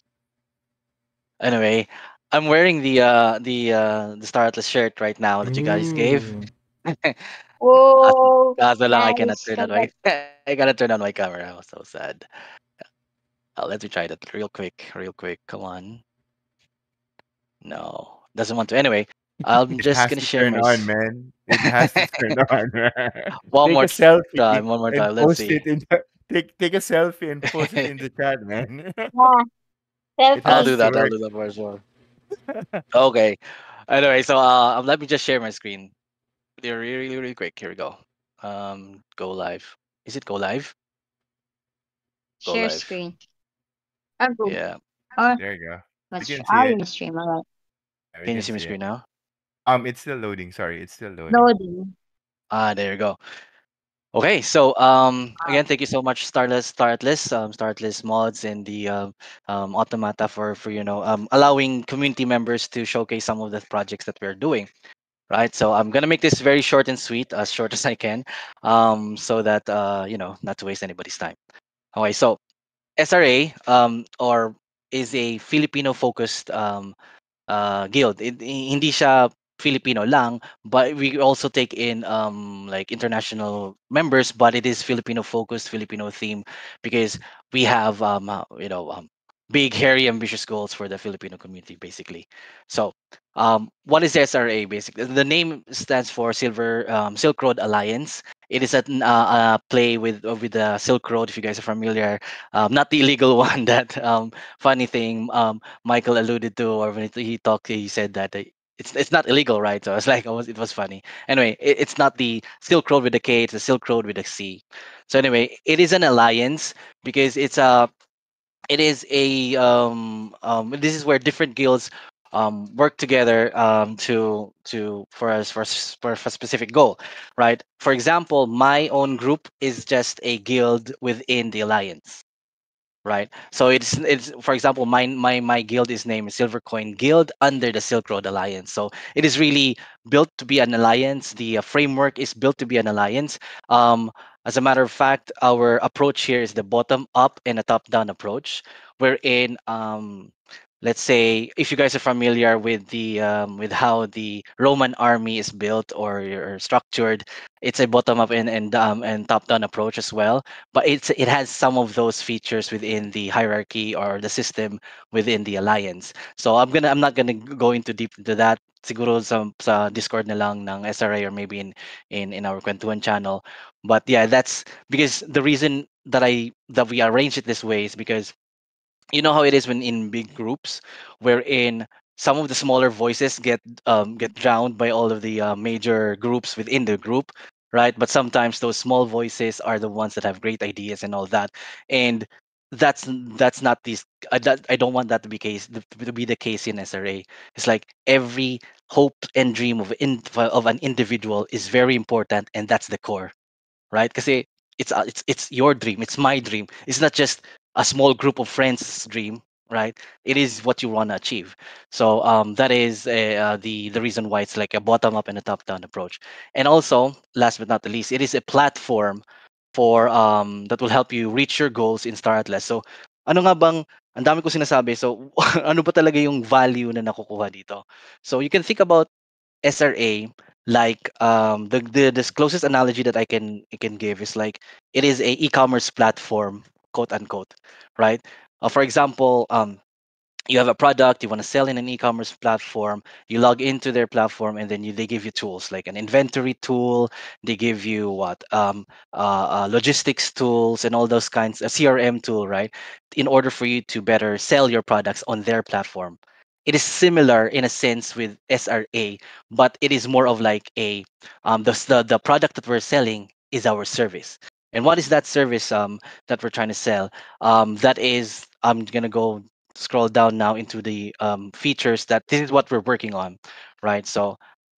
Anyway, I'm wearing the uh the uh the Star Atlas shirt right now that you guys gave. Ooh. Kaso Whoa. kaso lang I cannot Nice. turn on my Congrats. I gotta turn on my camera. I was so sad. Uh, let me try that real quick, real quick. Come on. No, doesn't want to. Anyway, I'm It just has gonna to share turn my. on, s- man. It has to turn on. one Take more a time. selfie One more time. and Let's post see. it in the, take take a selfie and post it in the chat, man. Yeah. It I'll has Selfie. do to that. I'll work. do that for sure. Okay. Anyway, so uh, um, let me just share my screen. Really, really, really quick. Here we go. Um, go live. Is it go live? Go Share live. screen. Oh, go. Yeah. Oh, There you go. We let's can try. see Oh, you it. must stream. All right. Yeah, we Can you can see my see it. screen now? Um, it's still loading. Sorry, it's still loading. Loading. Ah, there you go. Okay, so um, again, thank you so much, Starless, Startless, um, Startless mods, and the um, um, Automata for for you know um, allowing community members to showcase some of the projects that we're doing. Right, so I'm gonna make this very short and sweet, as short as I can, um, so that uh, you know not to waste anybody's time. Okay, so S R A um, or is a Filipino-focused um, uh, guild. It, i- hindi siya Filipino lang, but we also take in um, like international members, but it is Filipino focused, Filipino theme because we have um, uh, you know um, big, hairy, ambitious goals for the Filipino community, basically. So, um, what is S R A? Basically, the name stands for Silver um, Silk Road Alliance. It is a uh, uh, play with uh, with the Silk Road. If you guys are familiar, um, not the illegal one. That um, funny thing. Um, Michael alluded to, or when he talked, he said that uh, it's it's not illegal, right? So I was like, it was, it was funny. Anyway, it, it's not the Silk Road with a K; it's the Silk Road with a C. So anyway, it is an alliance because it's a it is a um, um this is where different guilds um work together um to to for us for, s- for a specific goal, right? For example, my own group is just a guild within the alliance, right? So it's it's for example, my my my guild is named Silver Coin Guild under the Silk Road Alliance. So it is really built to be an alliance. The uh, framework is built to be an alliance. Um, as a matter of fact, our approach here is the bottom up and a top down approach, wherein um, let's say if you guys are familiar with the um, with how the Roman army is built or, or structured, it's a bottom up and and um, and top down approach as well, but it's it has some of those features within the hierarchy or the system within the alliance. So I'm gonna I'm not gonna go into deep into that. Siguro sa, sa Discord na lang ng S R A or maybe in in in our Kwentuhan channel. But yeah, that's because the reason that I that we arrange it this way is because you know how it is when in big groups wherein some of the smaller voices get um, get drowned by all of the uh, major groups within the group, right? But sometimes those small voices are the ones that have great ideas and all that, and that's that's not this I, that, I don't want that to be case to be the case in SRA. It's like every hope and dream of in, of an individual is very important, and that's the core, right? Because it's uh, it's it's your dream, it's my dream. It's not just a small group of friends' dream, right? It is what you want to achieve. So um, that is uh, uh, the the reason why it's like a bottom up and a top down approach. And also, last but not the least, it is a platform for um that will help you reach your goals in Star Atlas. So ano nga bang ang dami ko sinasabi. So ano ba talaga yung value na nakukuha dito? So you can think about S R A, like um the, the the closest analogy that I can I can give is like it is a e-commerce platform, quote unquote, right? Uh, for example, um you have a product you want to sell in an e-commerce platform, you log into their platform, and then you, they give you tools like an inventory tool, they give you what um, uh, uh, logistics tools and all those kinds, a crm tool, right, in order for you to better sell your products on their platform. It is similar in a sense with SRA, but it is more of like a um, the, the, the product that we're selling is our service. And what is that service um, that we're trying to sell? Um, that is, I'm gonna go scroll down now into the um, features that this is what we're working on, right? So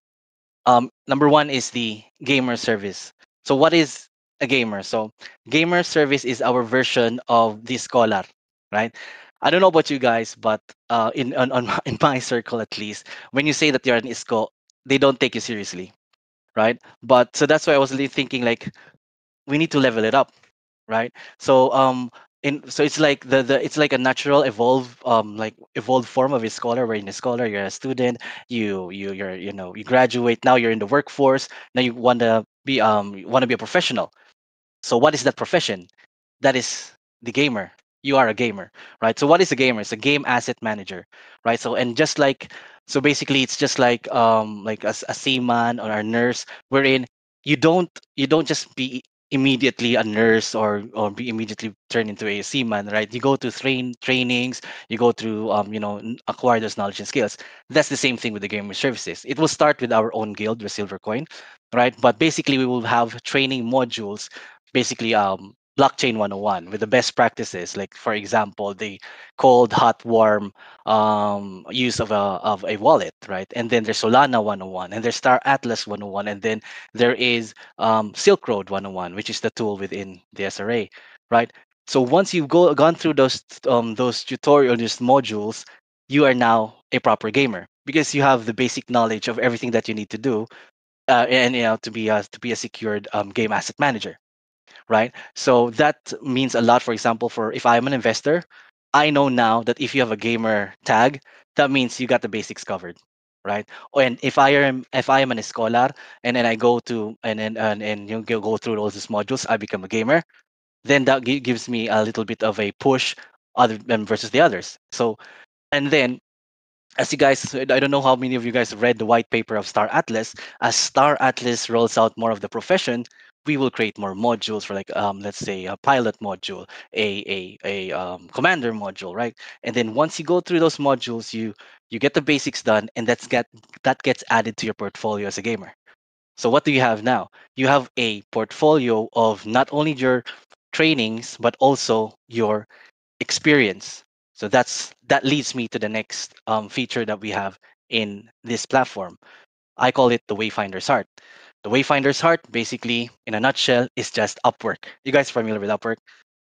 um, number one is the gamer service. So what is a gamer? So gamer service is our version of the scholar, right? I don't know about you guys, but uh, in on, on my- in my circle at least, when you say that you're an isco, they don't take you seriously, right? But so that's why I was really thinking like we need to level it up, right? So um in so it's like the, the it's like a natural evolve um like evolved form of a scholar, where in a scholar you're a student, you you you're you know you graduate, now you're in the workforce, now you want to be um you want to be a professional. So what is that profession? That is the gamer. You are a gamer, right? So what is a gamer? It's a game asset manager, right? So and just like so basically it's just like um like a, s- a seaman or a nurse, wherein you don't you don't just be immediately a nurse or or be immediately turned into a seaman, right? You go to train trainings, you go through um you know n- acquire those knowledge and skills. That's the same thing with the gamer services. It will start with our own guild with Silver Coin, right? But basically we will have training modules, basically um blockchain one oh one with the best practices, like for example the cold hot warm um use of a of a wallet, right? And then there's Solana one oh one, and there's Star Atlas one oh one, and then there is um Silk Road one oh one, which is the tool within the SRA, right? So once you've go, gone through those um those tutorial those modules, you are now a proper gamer because you have the basic knowledge of everything that you need to do, uh, and you know to be a to be a secured um, game asset manager, right? So that means a lot. For example, for if I'm an investor, I know now that if you have a gamer tag, that means you got the basics covered, right? Oh, and if I am if I am an scholar, and then I go to and and and, and you go go through all these modules, I become a gamer. Then that gi- gives me a little bit of a push other than versus the others. So and then as you guys, I don't know how many of you guys read the white paper of Star Atlas. As Star Atlas rolls out more of the profession, we will create more modules for like um, let's say a pilot module, a a a um, commander module, right? And then once you go through those modules, you you get the basics done, and that's get that gets added to your portfolio as a gamer. So what do you have now? You have a portfolio of not only your trainings but also your experience. So that's that leads me to the next um, feature that we have in this platform. I call it the Wayfinder's Heart. The Wayfinder's Heart, basically, in a nutshell, is just Upwork. You guys familiar with Upwork?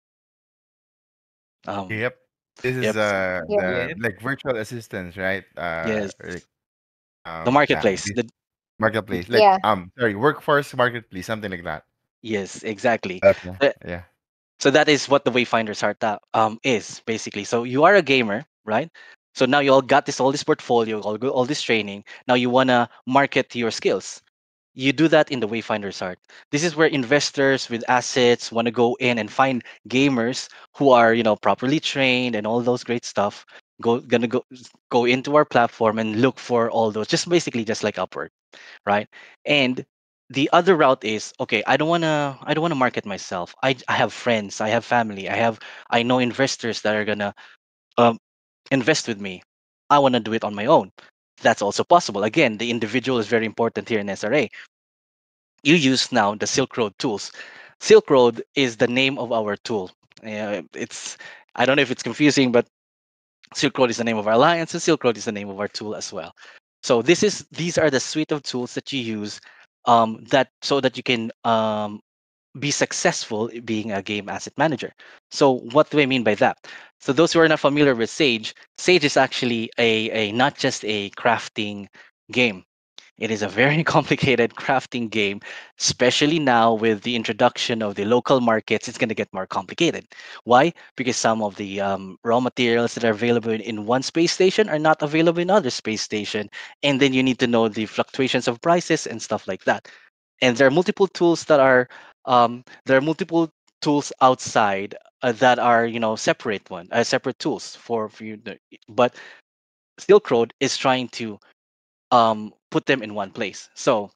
Um, Yep. This is yep. uh Yeah. the Yeah. like virtual assistants, right? Uh, Yes. like The um yeah, marketplace. this The, marketplace, like Yeah. um sorry, workforce marketplace, something like that. yes, exactly. Okay. Uh, Yeah. So that is what the Wayfinder's Heart uh, um is basically. So you are a gamer, right? So now you all got this all this portfolio, all, all this training. Now you wanna market your skills. You do that in the Wayfinder's Heart. This is where investors with assets want to go in and find gamers who are, you know, properly trained and all those great stuff. Go gonna go go into our platform and look for all those. Just basically just like Upwork, right? And the other route is okay. I don't wanna I don't wanna market myself. I I have friends. I have family. I have I know investors that are gonna um, invest with me. I want to do it on my own. That's also possible. Again, the individual is very important here in S R A. You use now the Silk Road tools. Silk Road is the name of our tool. Uh, it's I don't know if it's confusing, but Silk Road is the name of our alliance, and Silk Road is the name of our tool as well. So this is these are the suite of tools that you use um, that so that you can um, be successful in being a game asset manager. So what do I mean by that? So those who are not familiar with Sage, Sage is actually a, a not just a crafting game. It is a very complicated crafting game, especially now with the introduction of the local markets. It's going to get more complicated. Why? Because some of the um, raw materials that are available in, in one space station are not available in other space station, and then you need to know the fluctuations of prices and stuff like that. And there are multiple tools that are um, there are multiple tools outside uh, that are you know separate one uh, separate tools for for you. to- But Silk Road is trying to um, put them in one place. So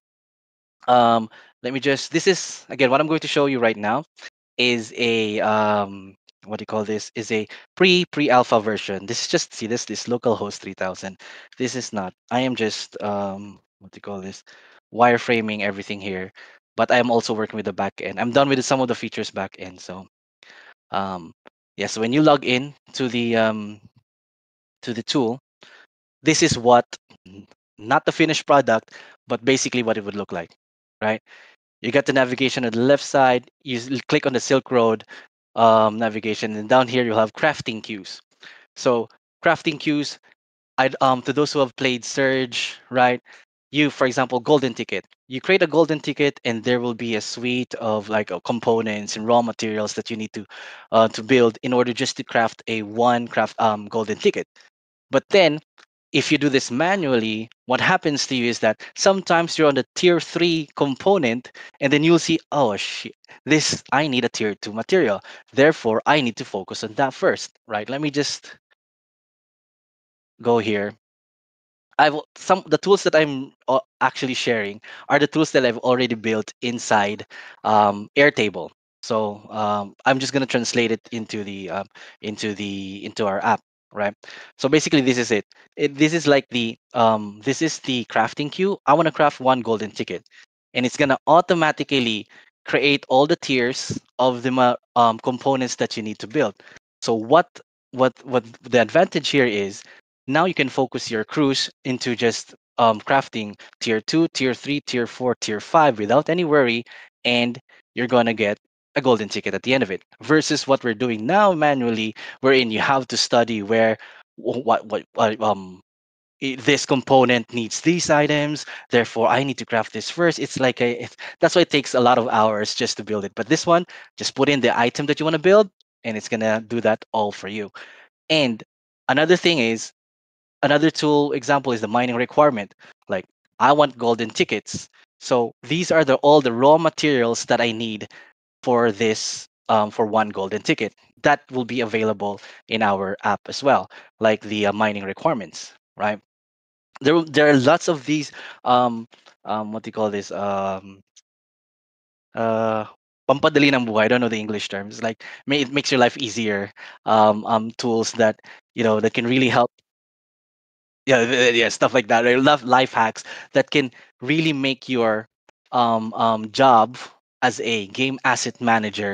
um, let me just this is again what I'm going to show you right now is a um, what do you call this is a pre pre alpha version. This is just see this this localhost three thousand. This is not. I am just um, what do you call this wireframing everything here, but I am also working with the back end. I'm done with some of the features back end. So um, yes, when you log in to the um, to the tool, this is what n- not the finished product, but basically what it would look like, right? You got the navigation on the left side. You s- click on the Silk Road um, navigation, and down here you'll have crafting queues. So crafting queues, I um to those who have played Surge, right? You, for example, golden ticket. You create a golden ticket, and there will be a suite of like uh, components and raw materials that you need to uh, to build in order just to craft a one craft um golden ticket. But then if you do this manually, what happens to you is that sometimes you're on the tier three component and then you'll see, oh shit, this I need a tier two material. Therefore, I need to focus on that first, right? Let me just go here. I've some the tools that I'm uh, actually sharing are the tools that I've already built inside um, Airtable. So um, I'm just gonna translate it into the um, into the into our app, right? So basically, this is it. it this is like the um, this is the crafting queue. I want to craft one golden ticket, and it's gonna automatically create all the tiers of the ma- um, components that you need to build. So what what what the advantage here is now you can focus your cruise into just um, crafting tier two, tier three, tier four, tier five without any worry, and you're gonna get a golden ticket at the end of it. Versus what we're doing now manually, wherein you have to study where wh- what what, what um i- this component needs these items, therefore I need to craft this first. It's like a it, that's why it takes a lot of hours just to build it. But this one, just put in the item that you want to build, and it's gonna do that all for you. And another thing is another tool example is the mining requirement. Like I want golden tickets. So these are the all the raw materials that I need for this um, for one golden ticket. That will be available in our app as well, like the uh, mining requirements, right? There will- there are lots of these um, um what do you call this um uh pampadali ng buhay. I don't know the English terms. Like may, it makes your life easier. Um, um tools that you know that can really help yeah th- th- yeah stuff like that. I love life hacks that can really make your um, um job as a game asset manager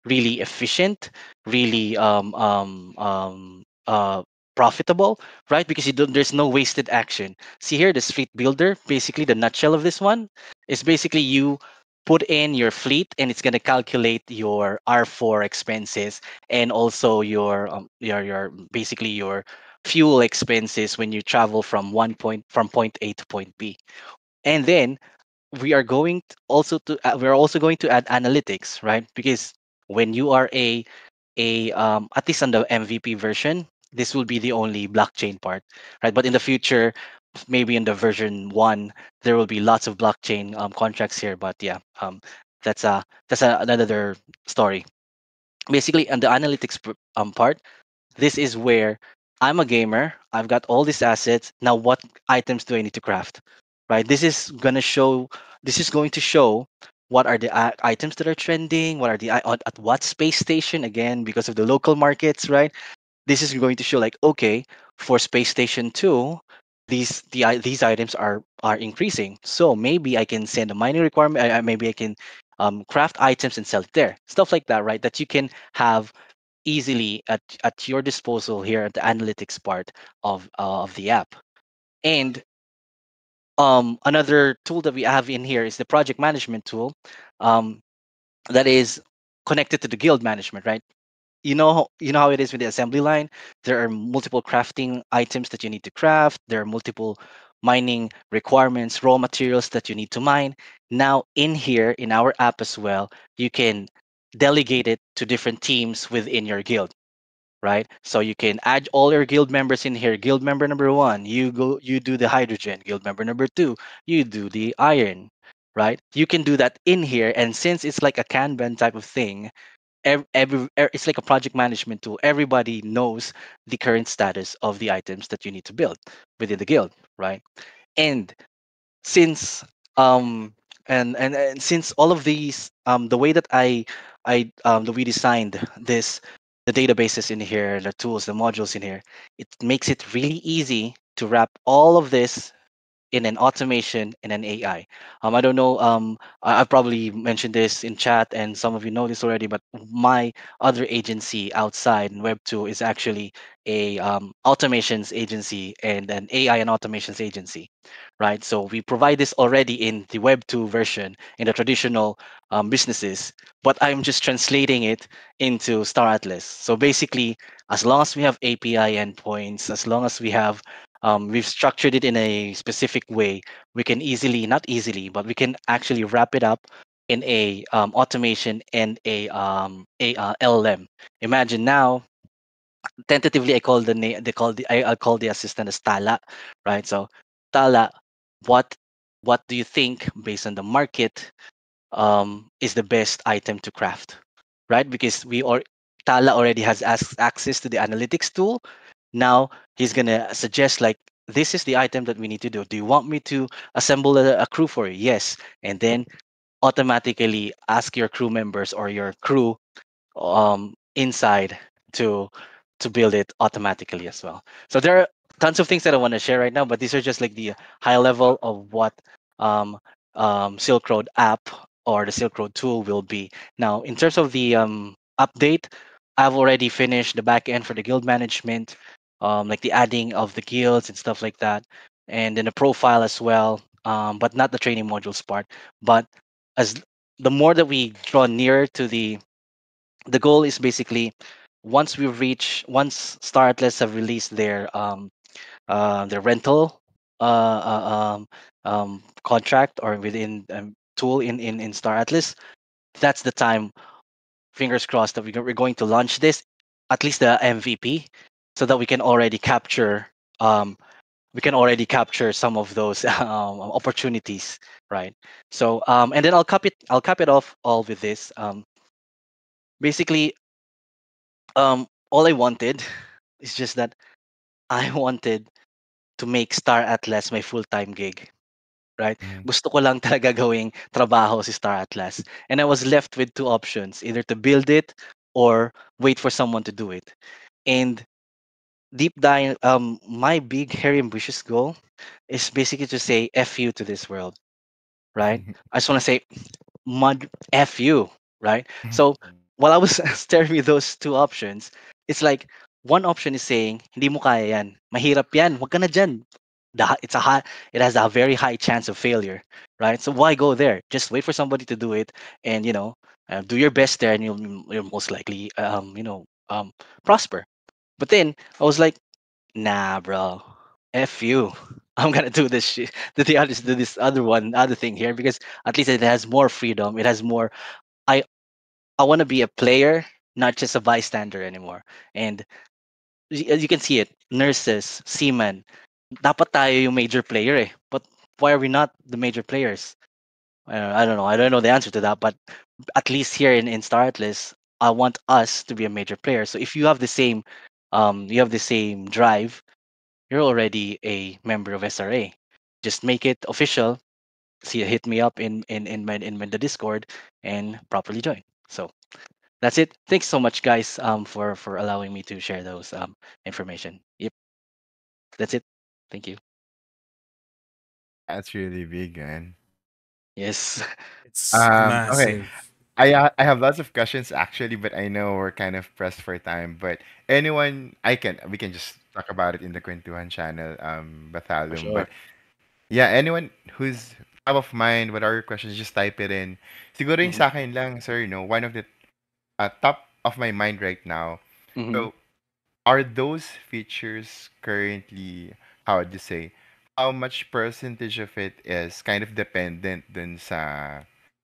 really efficient, really um, um, um, uh, profitable, right? Because you don't, there's no wasted action. See here, the street builder, basically the nutshell of this one is basically you put in your fleet and it's going to calculate your R four expenses and also your um, your your basically your fuel expenses when you travel from one point from point A to point B. And then we are going to also to uh, we're also going to add analytics, right? Because when you are a a um, at least on the M V P version, this will be the only blockchain part, right? But in the future, maybe in the version one, there will be lots of blockchain um, contracts here. But yeah, um, that's a that's a, another story. Basically, on the analytics pr- um, part, this is where I'm a gamer. I've got all these assets. Now, what items do I need to craft? Right. This is gonna show. This is going to show what are the i- items that are trending. What are the i- on- at what space station? Again, because of the local markets, right? This is going to show like okay, for space station two, these the i- these items are are increasing. So maybe I can send a mining requirement. I, I- maybe I can um, craft items and sell it there. Stuff like that, right? That you can have easily at, at your disposal here at the analytics part of uh, of the app. And um, another tool that we have in here is the project management tool um, that is connected to the guild management, right? You know, you know how it is with the assembly line. There are multiple crafting items that you need to craft. There are multiple mining requirements, raw materials that you need to mine. Now, in here, in our app as well, you can delegate it to different teams within your guild, right? So you can add all your guild members in here. Guild member number one, you go, you do the hydrogen. Guild member number two, you do the iron, right? You can do that in here, and since it's like a Kanban type of thing, ev- every, e- it's like a project management tool. Everybody knows the current status of the items that you need to build within the guild, right? And since um and and, and since all of these um the way that i i um that we designed this, the databases in here, the tools, the modules in here, it makes it really easy to wrap all of this in an automation and an A I. Um, I don't know. Um, I, I've probably mentioned this in chat, and some of you know this already. But my other agency outside in Web two is actually a um, automations agency and an A I and automations agency, right? So we provide this already in the Web two version in the traditional um, businesses, but I'm just translating it into Star Atlas. So basically, as long as we have A P I endpoints, as long as we have um, we've structured it in a specific way, we can easily, not easily, but we can actually wrap it up in a um, automation and a um, a uh, L L M. Imagine now, tentatively, I call the name, they call the I, I call the assistant as Tala, right? So Tala, what what do you think based on the market um, is the best item to craft, right? Because we or Tala already has as- access to the analytics tool. Now he's gonna suggest like this is the item that we need to do. Do you want me to assemble a, a crew for you? Yes, and then automatically ask your crew members or your crew um, inside to to build it automatically as well. So there are tons of things that I want to share right now, but these are just like the high level of what um, um, Silk Road app or the Silk Road tool will be. Now, in terms of the um, update, I've already finished the back end for the guild management, um, like the adding of the guilds and stuff like that, and then the profile as well, um, but not the training modules part. But as the more that we draw nearer to the the goal is basically once we reach once Star Atlas have released their um uh their rental uh, uh um um contract or within um, tool in in in Star Atlas, that's the time, fingers crossed, that we go- we're going to launch this, at least the M V P, so that we can already capture um we can already capture some of those um, opportunities, right? So um and then I'll cap it I'll cap it off all with this. Um basically, um all I wanted is just that I wanted to make Star Atlas my full-time gig, right? Mhm. Gusto ko lang talaga gawing trabaho si Star Atlas. And I was left with two options, either to build it or wait for someone to do it. And deep down, um, my big, hairy, ambitious goal is basically to say F you to this world, right? I just want to say, mud F you, right? So while I was staring with those two options, it's like one option is saying, hindi mo kaya yan. Mahirap yan. Wag ka na dyan. The, hi- it's a high, it has a very high chance of failure, right? So why go there? Just wait for somebody to do it, and you know, uh, do your best there, and you'll, you'll most likely, um, you know, um, prosper. But then I was like, nah, bro, f you. I'm gonna do this shit, do the other, do this other one, other thing here because at least it has more freedom. It has more. I I want to be a player, not just a bystander anymore. And y- as you can see it, nurses, seamen, dapat tayo yung major player eh. But why are we not the major players? Uh, I don't know. I don't know the answer to that. But at least here in, in Star Atlas, I want us to be a major player. So if you have the same, um, you have the same drive, you're already a member of S R A. Just make it official. See, hit me up in in in my in my the Discord and properly join. So that's it. Thanks so much, guys, um, for for allowing me to share those um information. Yep, that's it. Thank you. That's really big, man. Yes. It's Um, okay. massive. I uh, I have lots of questions actually, but I know we're kind of pressed for time. But anyone, I can we can just talk about it in the Kwentuhan channel, um, For Bathalum. sure. But yeah, anyone who's top of mind, what are your questions, just type it in. Siguro yung Mm-hmm. sa akin lang, sir, you know, one of the uh, top of my mind right now. Mm-hmm. So, are those features currently, how would you say, how much percentage of it is kind of dependent dun sa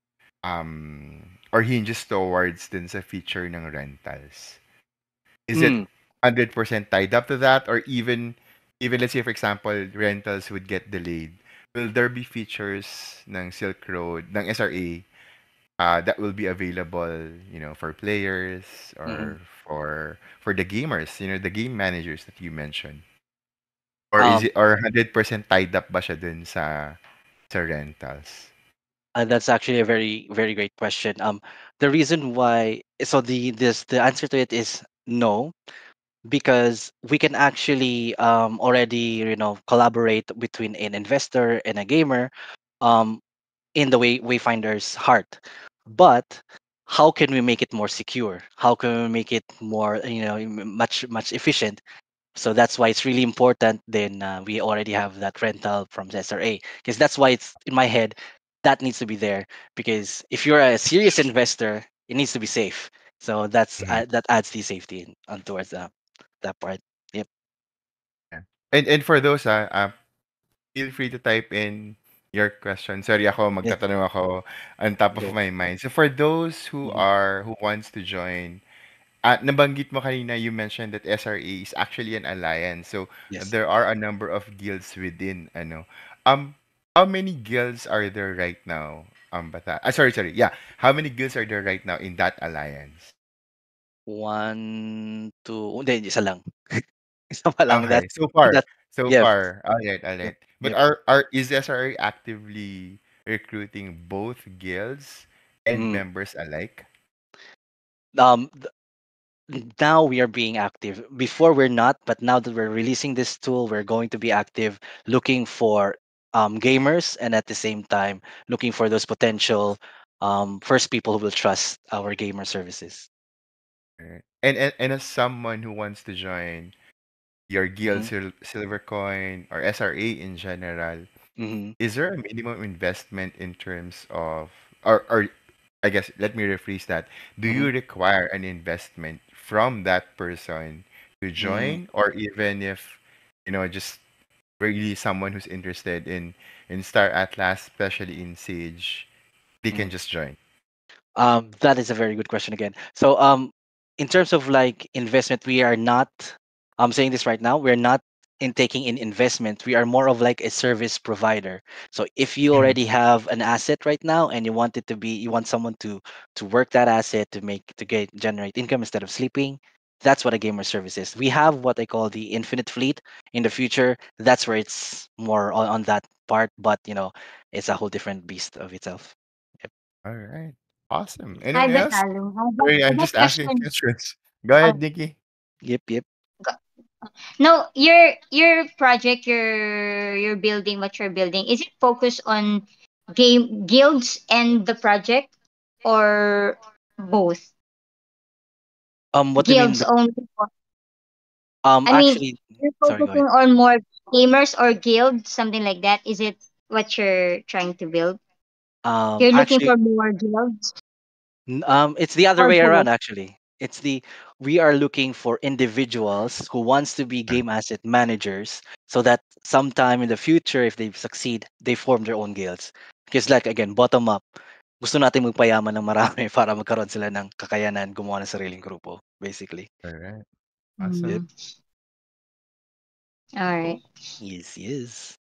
um or hinges towards dun sa feature ng rentals? Is it Mm. one hundred percent tied up to that, or even even let's say for example rentals would get delayed, will there be features ng Silk Road ng S R A uh, that will be available, you know, for players Mm-hmm. or for for the gamers, you know, the game managers that you mentioned? Or is Um, it or one hundred percent tied up ba siya dun sa sa rentals? uh, that's actually a very very great question. Um, the reason why so the this the answer to it is no, because we can actually um already you know collaborate between an investor and a gamer um in the way Wayfinder's heart. But how can we make it more secure? How can we make it more, you know, m- much much efficient? So that's why it's really important. Then uh, we already have that rental from the S R A because that's why it's in my head that needs to be there. Because if you're a serious investor, it needs to be safe. So that's Mhm. uh, that adds the safety in, on towards that that part. Yep. Yeah. And and for those ah, uh, feel free to type in your question. Sorry ako, Yeah. magtatanong ako on top of Go. my mind. So for those who Mhm. are who wants to join, uh, nabanggit mo kanina, you mentioned that S R A is actually an alliance. So Yes. there are a number of guilds within ano. Um how many guilds are there right now? Um bata. Ah, sorry, sorry. Yeah. How many guilds are there right now in that alliance? One, two, hindi, isa lang. Isa pa lang. Okay. That's So far. that's So yes. far. All right, all Yep. right. But Yep. are are is S R A actively recruiting both guilds and Mm. members alike? Um, now we are being active. Before we're not, but now that we're releasing this tool, we're going to be active looking for um, gamers and at the same time looking for those potential um, first people who will trust our gamer services. Right. And, and and as someone who wants to join your guild Hmm. Sil- Silvercoin or S R A in general, Hmm. is there a minimum investment in terms of, or or I guess let me rephrase that. Do Hmm. you require an investment from that person to Hmm. join, or even if you know just really someone who's interested in in Star Atlas, especially in Sage, they can just join? Um, that is a very good question again. So, um, in terms of like investment, we are not. I'm saying this right now. We're not in taking in investment. We are more of like a service provider. So, if you Mhm. already have an asset right now and you want it to be, you want someone to to work that asset to make to get generate income instead of sleeping. That's what a gamer service is. We have what I call the infinite fleet. In the future, that's where it's more on, on that part. But you know, it's a whole different beast of itself. Yep. All right. Awesome. Hi, Anyone else? Batalo. I have, Sorry, I I'm have just asking question. questions. Go Oh, ahead, Nikki. Yep. Yep. go- no, your your project, your you're building what you're building. Is it focused on game guilds and the project, or both? Um, what do you mean? Guilds The, only. For, um, I mean, actually, you're sorry, go ahead. focusing on more gamers or guilds, something like that. Is it what you're trying to build? Um, You're looking actually, for more guilds N- Um, it's the other or way both? around actually. It's the We are looking for individuals who wants to be game asset managers so that sometime in the future if they succeed, they form their own guilds. Because like again, bottom up, gusto natin magpayaman ng marami para magkaroon sila ng kakayanan gumawa ng sariling grupo, basically. All right. Awesome. Yep. Mm, all right. Yes, yes.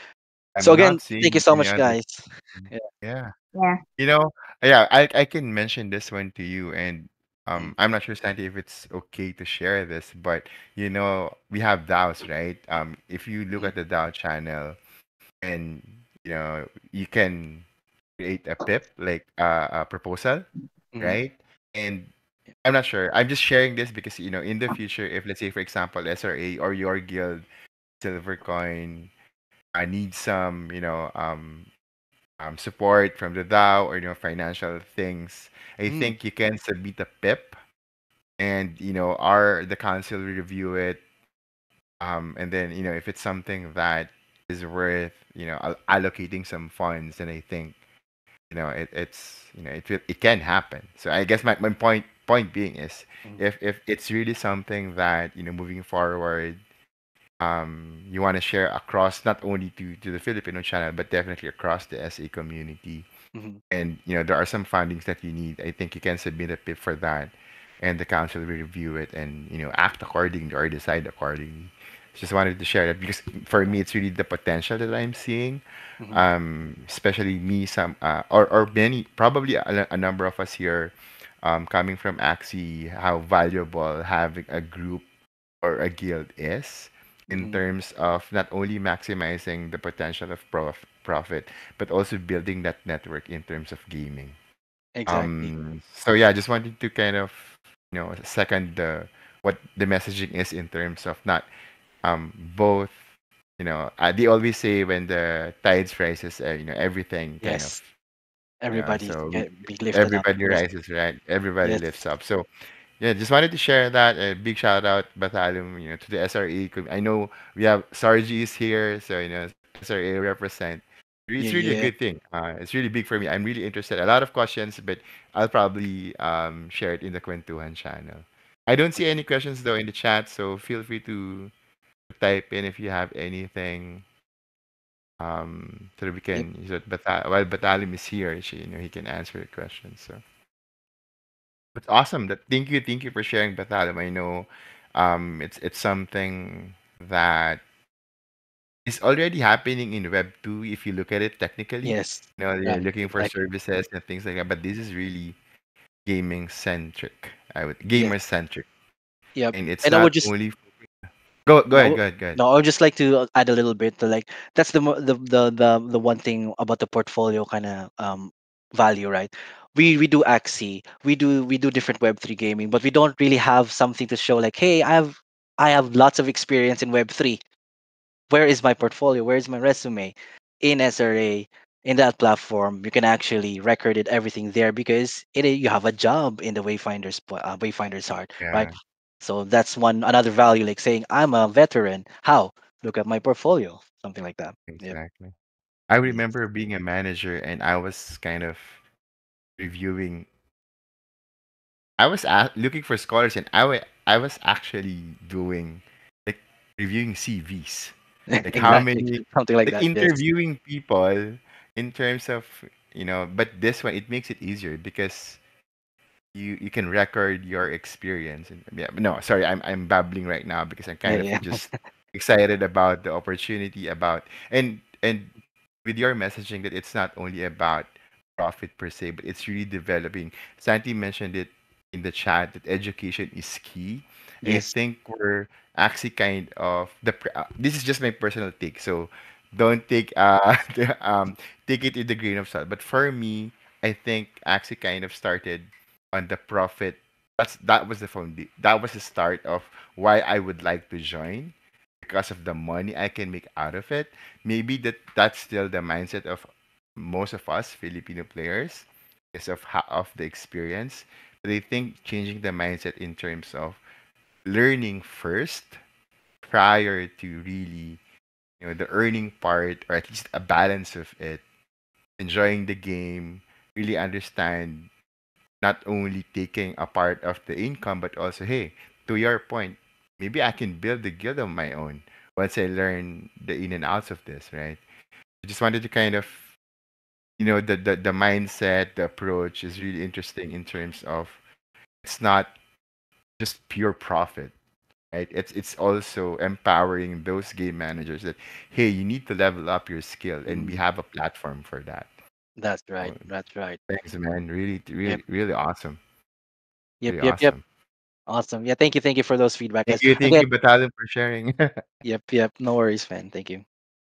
So I'm again, not thank you seeing so any much other. guys. Yeah. Yeah. Yeah. You know, yeah, I I can mention this one to you, and Mm, um, I'm not sure, Santi, if it's okay to share this, but you know, we have DAOs, right? Um, if you look mm, at the DAO channel, and you know, you can create a pip, like uh, a proposal, mm, right? And I'm not sure. I'm just sharing this because you know, in the future, if let's say, for example, S R A or your guild, Silvercoin, I need some, you know, um, um, support from the DAO or you know financial things, I mm, think you can submit a pip, and you know our the council will review it, um, and then you know if it's something that is worth you know al- allocating some funds, then I think you know it, it's you know it will, it can happen. So I guess my, my point point being is mm, if if it's really something that you know moving forward, um, you want to share across not only to to the Filipino channel but definitely across the S A community, mm, and you know there are some findings that you need, I think you can submit a pip for that, and the council will review it and you know act accordingly or decide accordingly. Just wanted to share that because for me it's really the potential that I'm seeing, mm, um, especially me, some uh, or or many, probably a, a number of us here, um, coming from Axie, how valuable having a group or a guild is in mm. terms of not only maximizing the potential of prof- profit, but also building that network in terms of gaming. Exactly. Um, so yeah, I just wanted to kind of, you know, second the what the messaging is in terms of not um both, you know, uh, they always say when the tides rises, uh, you know, everything kind of, Yes. you know, Everybody so we, can be lifted up. everybody Yes. rises, right? Everybody Yes. lifts up. So yeah, just wanted to share that. A big shout out, Bathalum, you know, to the S R A. com- I know we have Sarji is here, so you know, S R A represent. Yeah, It's really a yeah. good thing. Uh, it's really big for me. I'm really interested. A lot of questions, but I'll probably um, share it in the Kwentuhan channel. I don't see any questions though in the chat, so feel free to type in if you have anything. Um, so that we Yep. can. So Bata- while Batalim is here, she, you know, he can answer the questions. So. It's awesome. That thank you, thank you for sharing, Batalam. I know, um, it's it's something that is already happening in Web two. If you look at it technically, Yes. you know, Yeah, you're looking for exactly. services and things like that. But this is really gaming centric. I would Yes. gamer centric, Yep. and it's And I not would just only. Go go ahead, no, go ahead, go ahead. no, I would just like to add a little bit to like that's the mo- the the the, the one thing about the portfolio kind of um value, right? We we do Axie, we do we do different Web three gaming, but we don't really have something to show like, hey, I have I have lots of experience in Web three. Where is my portfolio? Where is my resume? In S R A, in that platform, you can actually record it everything there because it you have a job in the Wayfinder's pla- uh, Wayfinder's heart, right? Yeah, So that's one another value, like saying I'm a veteran. How? Look at my portfolio, something like that. Yep. exactly. I Yes. remember being a manager, and I was kind of reviewing. I was a- looking for scholars, and I wa- I was actually doing like reviewing C Vs, like how Exactly, many, something like like that. Yes. interviewing people in terms of you know. But this one, it makes it easier because you you can record your experience. And yeah, but no, sorry, I'm I'm babbling right now because I'm Yeah, kind of yeah. just excited about the opportunity about and and with your messaging that it's not only about profit per se, but it's really developing. Santi mentioned it in the chat that education is key. I Yes. think we're actually kind of the pr- uh, this is just my personal take, so don't take uh the, um take it with a grain of salt. But for me, I think actually kind of started on the profit. That's that was the foundation. That was the start of why I would like to join because of the money I can make out of it. Maybe that that's still the mindset of most of us Filipino players because of how of the experience. But I think changing the mindset in terms of learning first prior to really, you know, the earning part, or at least a balance of it, enjoying the game, really understand not only taking a part of the income, but also, hey, to your point, maybe I can build the guild on my own once I learn the in and outs of this, right? I just wanted to kind of, you know, the, the, the mindset, the approach is really interesting in terms of it's not just pure profit, right? It's it's also empowering those game managers that, hey, you need to level up your skill, and we Mm, have a platform for that. that's Oh, right. That's right. thanks, man. Really, Yep. really, really awesome. Yep. Really Yep. Yep. awesome. Awesome. Yeah. Thank you. Thank you for those feedback, Thank guys. you, thank Again. you, Batalon, for sharing. Yep. Yep. No worries, man. Thank you.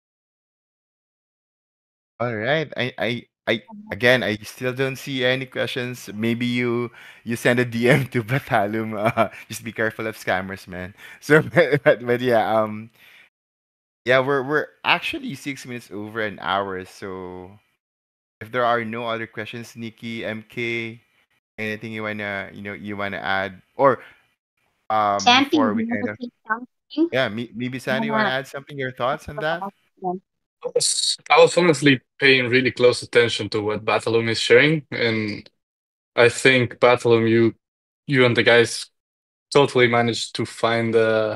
All right. I, I, I, again, I still don't see any questions. Maybe you, you send a D M to Bathalum. Uh, just be careful of scammers, man. So, but, but, but yeah, um, yeah, we're we're actually six minutes over an hour. So, if there are no other questions, Nikki, M K, anything you wanna, you know, you wanna add, or um, Santi, before you we want kind to of, say something? yeah, me, maybe Sandy, you wanna Wanna add something? Your thoughts on that? I was, I was honestly paying really close attention to what Bathalum is sharing, and I think Bathalum, you, you and the guys totally managed to find uh,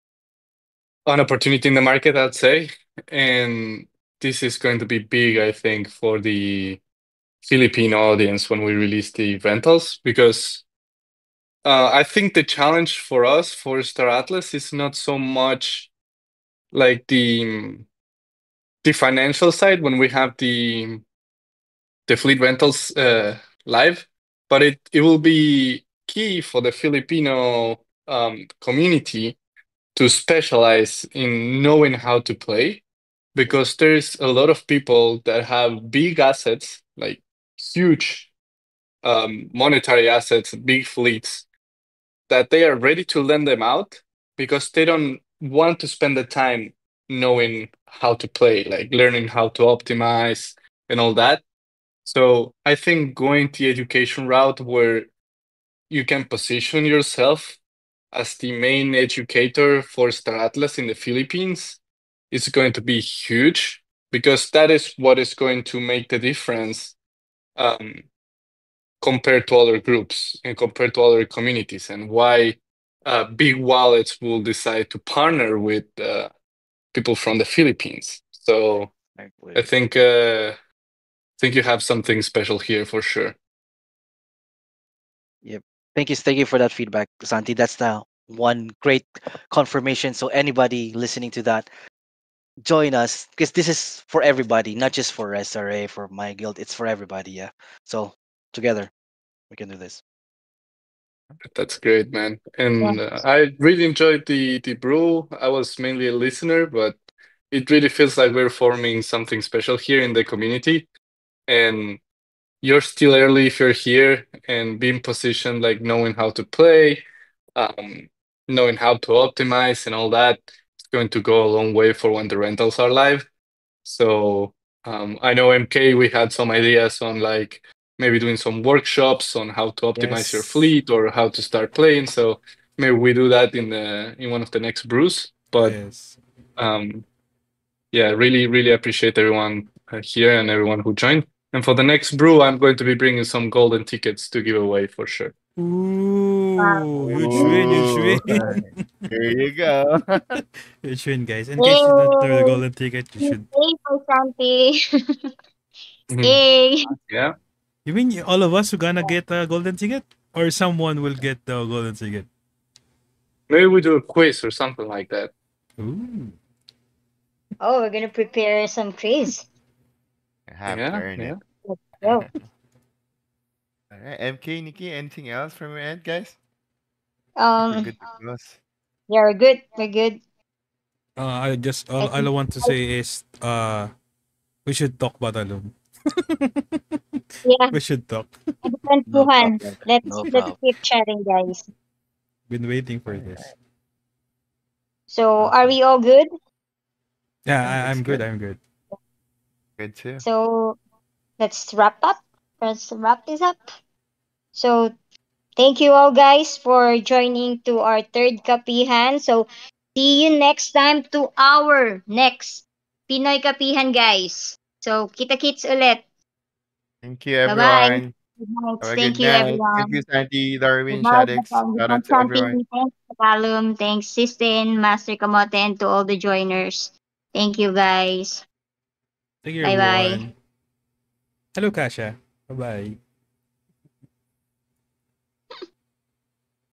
an opportunity in the market, I'd say, and this is going to be big, I think, for the Filipino audience when we release the rentals, because uh, I think the challenge for us for Star Atlas is not so much like the the financial side when we have the the fleet rentals uh, live, but it it will be key for the Filipino um, community to specialize in knowing how to play, because there's a lot of people that have big assets, like huge um, monetary assets, big fleets, that they are ready to lend them out because they don't want to spend the time knowing how to play, like learning how to optimize and all that. So I think going the education route where you can position yourself as the main educator for Star Atlas in the Philippines is going to be huge, because that is what is going to make the difference um, compared to other groups and compared to other communities, and why uh, big wallets will decide to partner with uh, people from the Philippines. So I Exactly. think uh, think you have something special here for sure. Yep. Thank you. Thank you for that feedback, Santi. That's the one great confirmation. So anybody listening to that, join us because this is for everybody, not just for S R A, for my guild. It's for everybody. Yeah. So together we can do this. That's great, man. Yeah. And uh, I really enjoyed the the brew. I was mainly a listener, but it really feels like we're forming something special here in the community. And you're still early if you're here and being positioned, like knowing how to play, um, knowing how to optimize and all that. It's going to go a long way for when the rentals are live. So um, I know M K, we had some ideas on like maybe doing some workshops on how to optimize your Yes. fleet or how to start playing. So maybe we do that in the in one of the next brews. But Yes. um, yeah, really, really appreciate everyone uh, here and everyone who joined. And for the next brew, I'm going to be bringing some golden tickets to give away for sure. Wow. Ooh, huge win, huge Ooh, win. here you go. Huge win, guys. In case you don't know the Yay! golden ticket, you should. Yay for Santi. Mhm. Yay! Yeah, You mean all of us are gonna get a golden ticket? Or someone will get the golden ticket? maybe we do a quiz or something like that. Ooh. Oh, we're gonna prepare some quiz. I have to Yeah, earn yeah. it. Let's All go. right, M K, Nikki, anything else from your end, guys? We're Um, good to close. yeah, we're good. We're good. Uh, I just I all, all I think want to say is uh we should talk Batalum. yeah, We should talk. No kwentuhan. problem. Let's No let's problem. keep chatting, guys. Been waiting All for this. right, So, are awesome. we all good? Yeah, Yeah, I, looks I'm good. good. I'm good. Good too. So, let's wrap up. Let's wrap this up. So, thank you all guys for joining to our third Kapihan. So, see you next time to our next Pinoy Kapihan, guys. So, kita-kits ulit. Thank you, Bye-bye. everyone. Good night. Have a Thank good you, night. Thank you, everyone. Santi, Good Darwin, night, Shadex. Batang. Good Shout out night, to Santi. everyone. Thanks, Batalum. Thanks, Sistine, Master Kamote, and to all the joiners. Thank you, guys. Thank you, Bye-bye. everyone. Hello, Kasha. Bye-bye.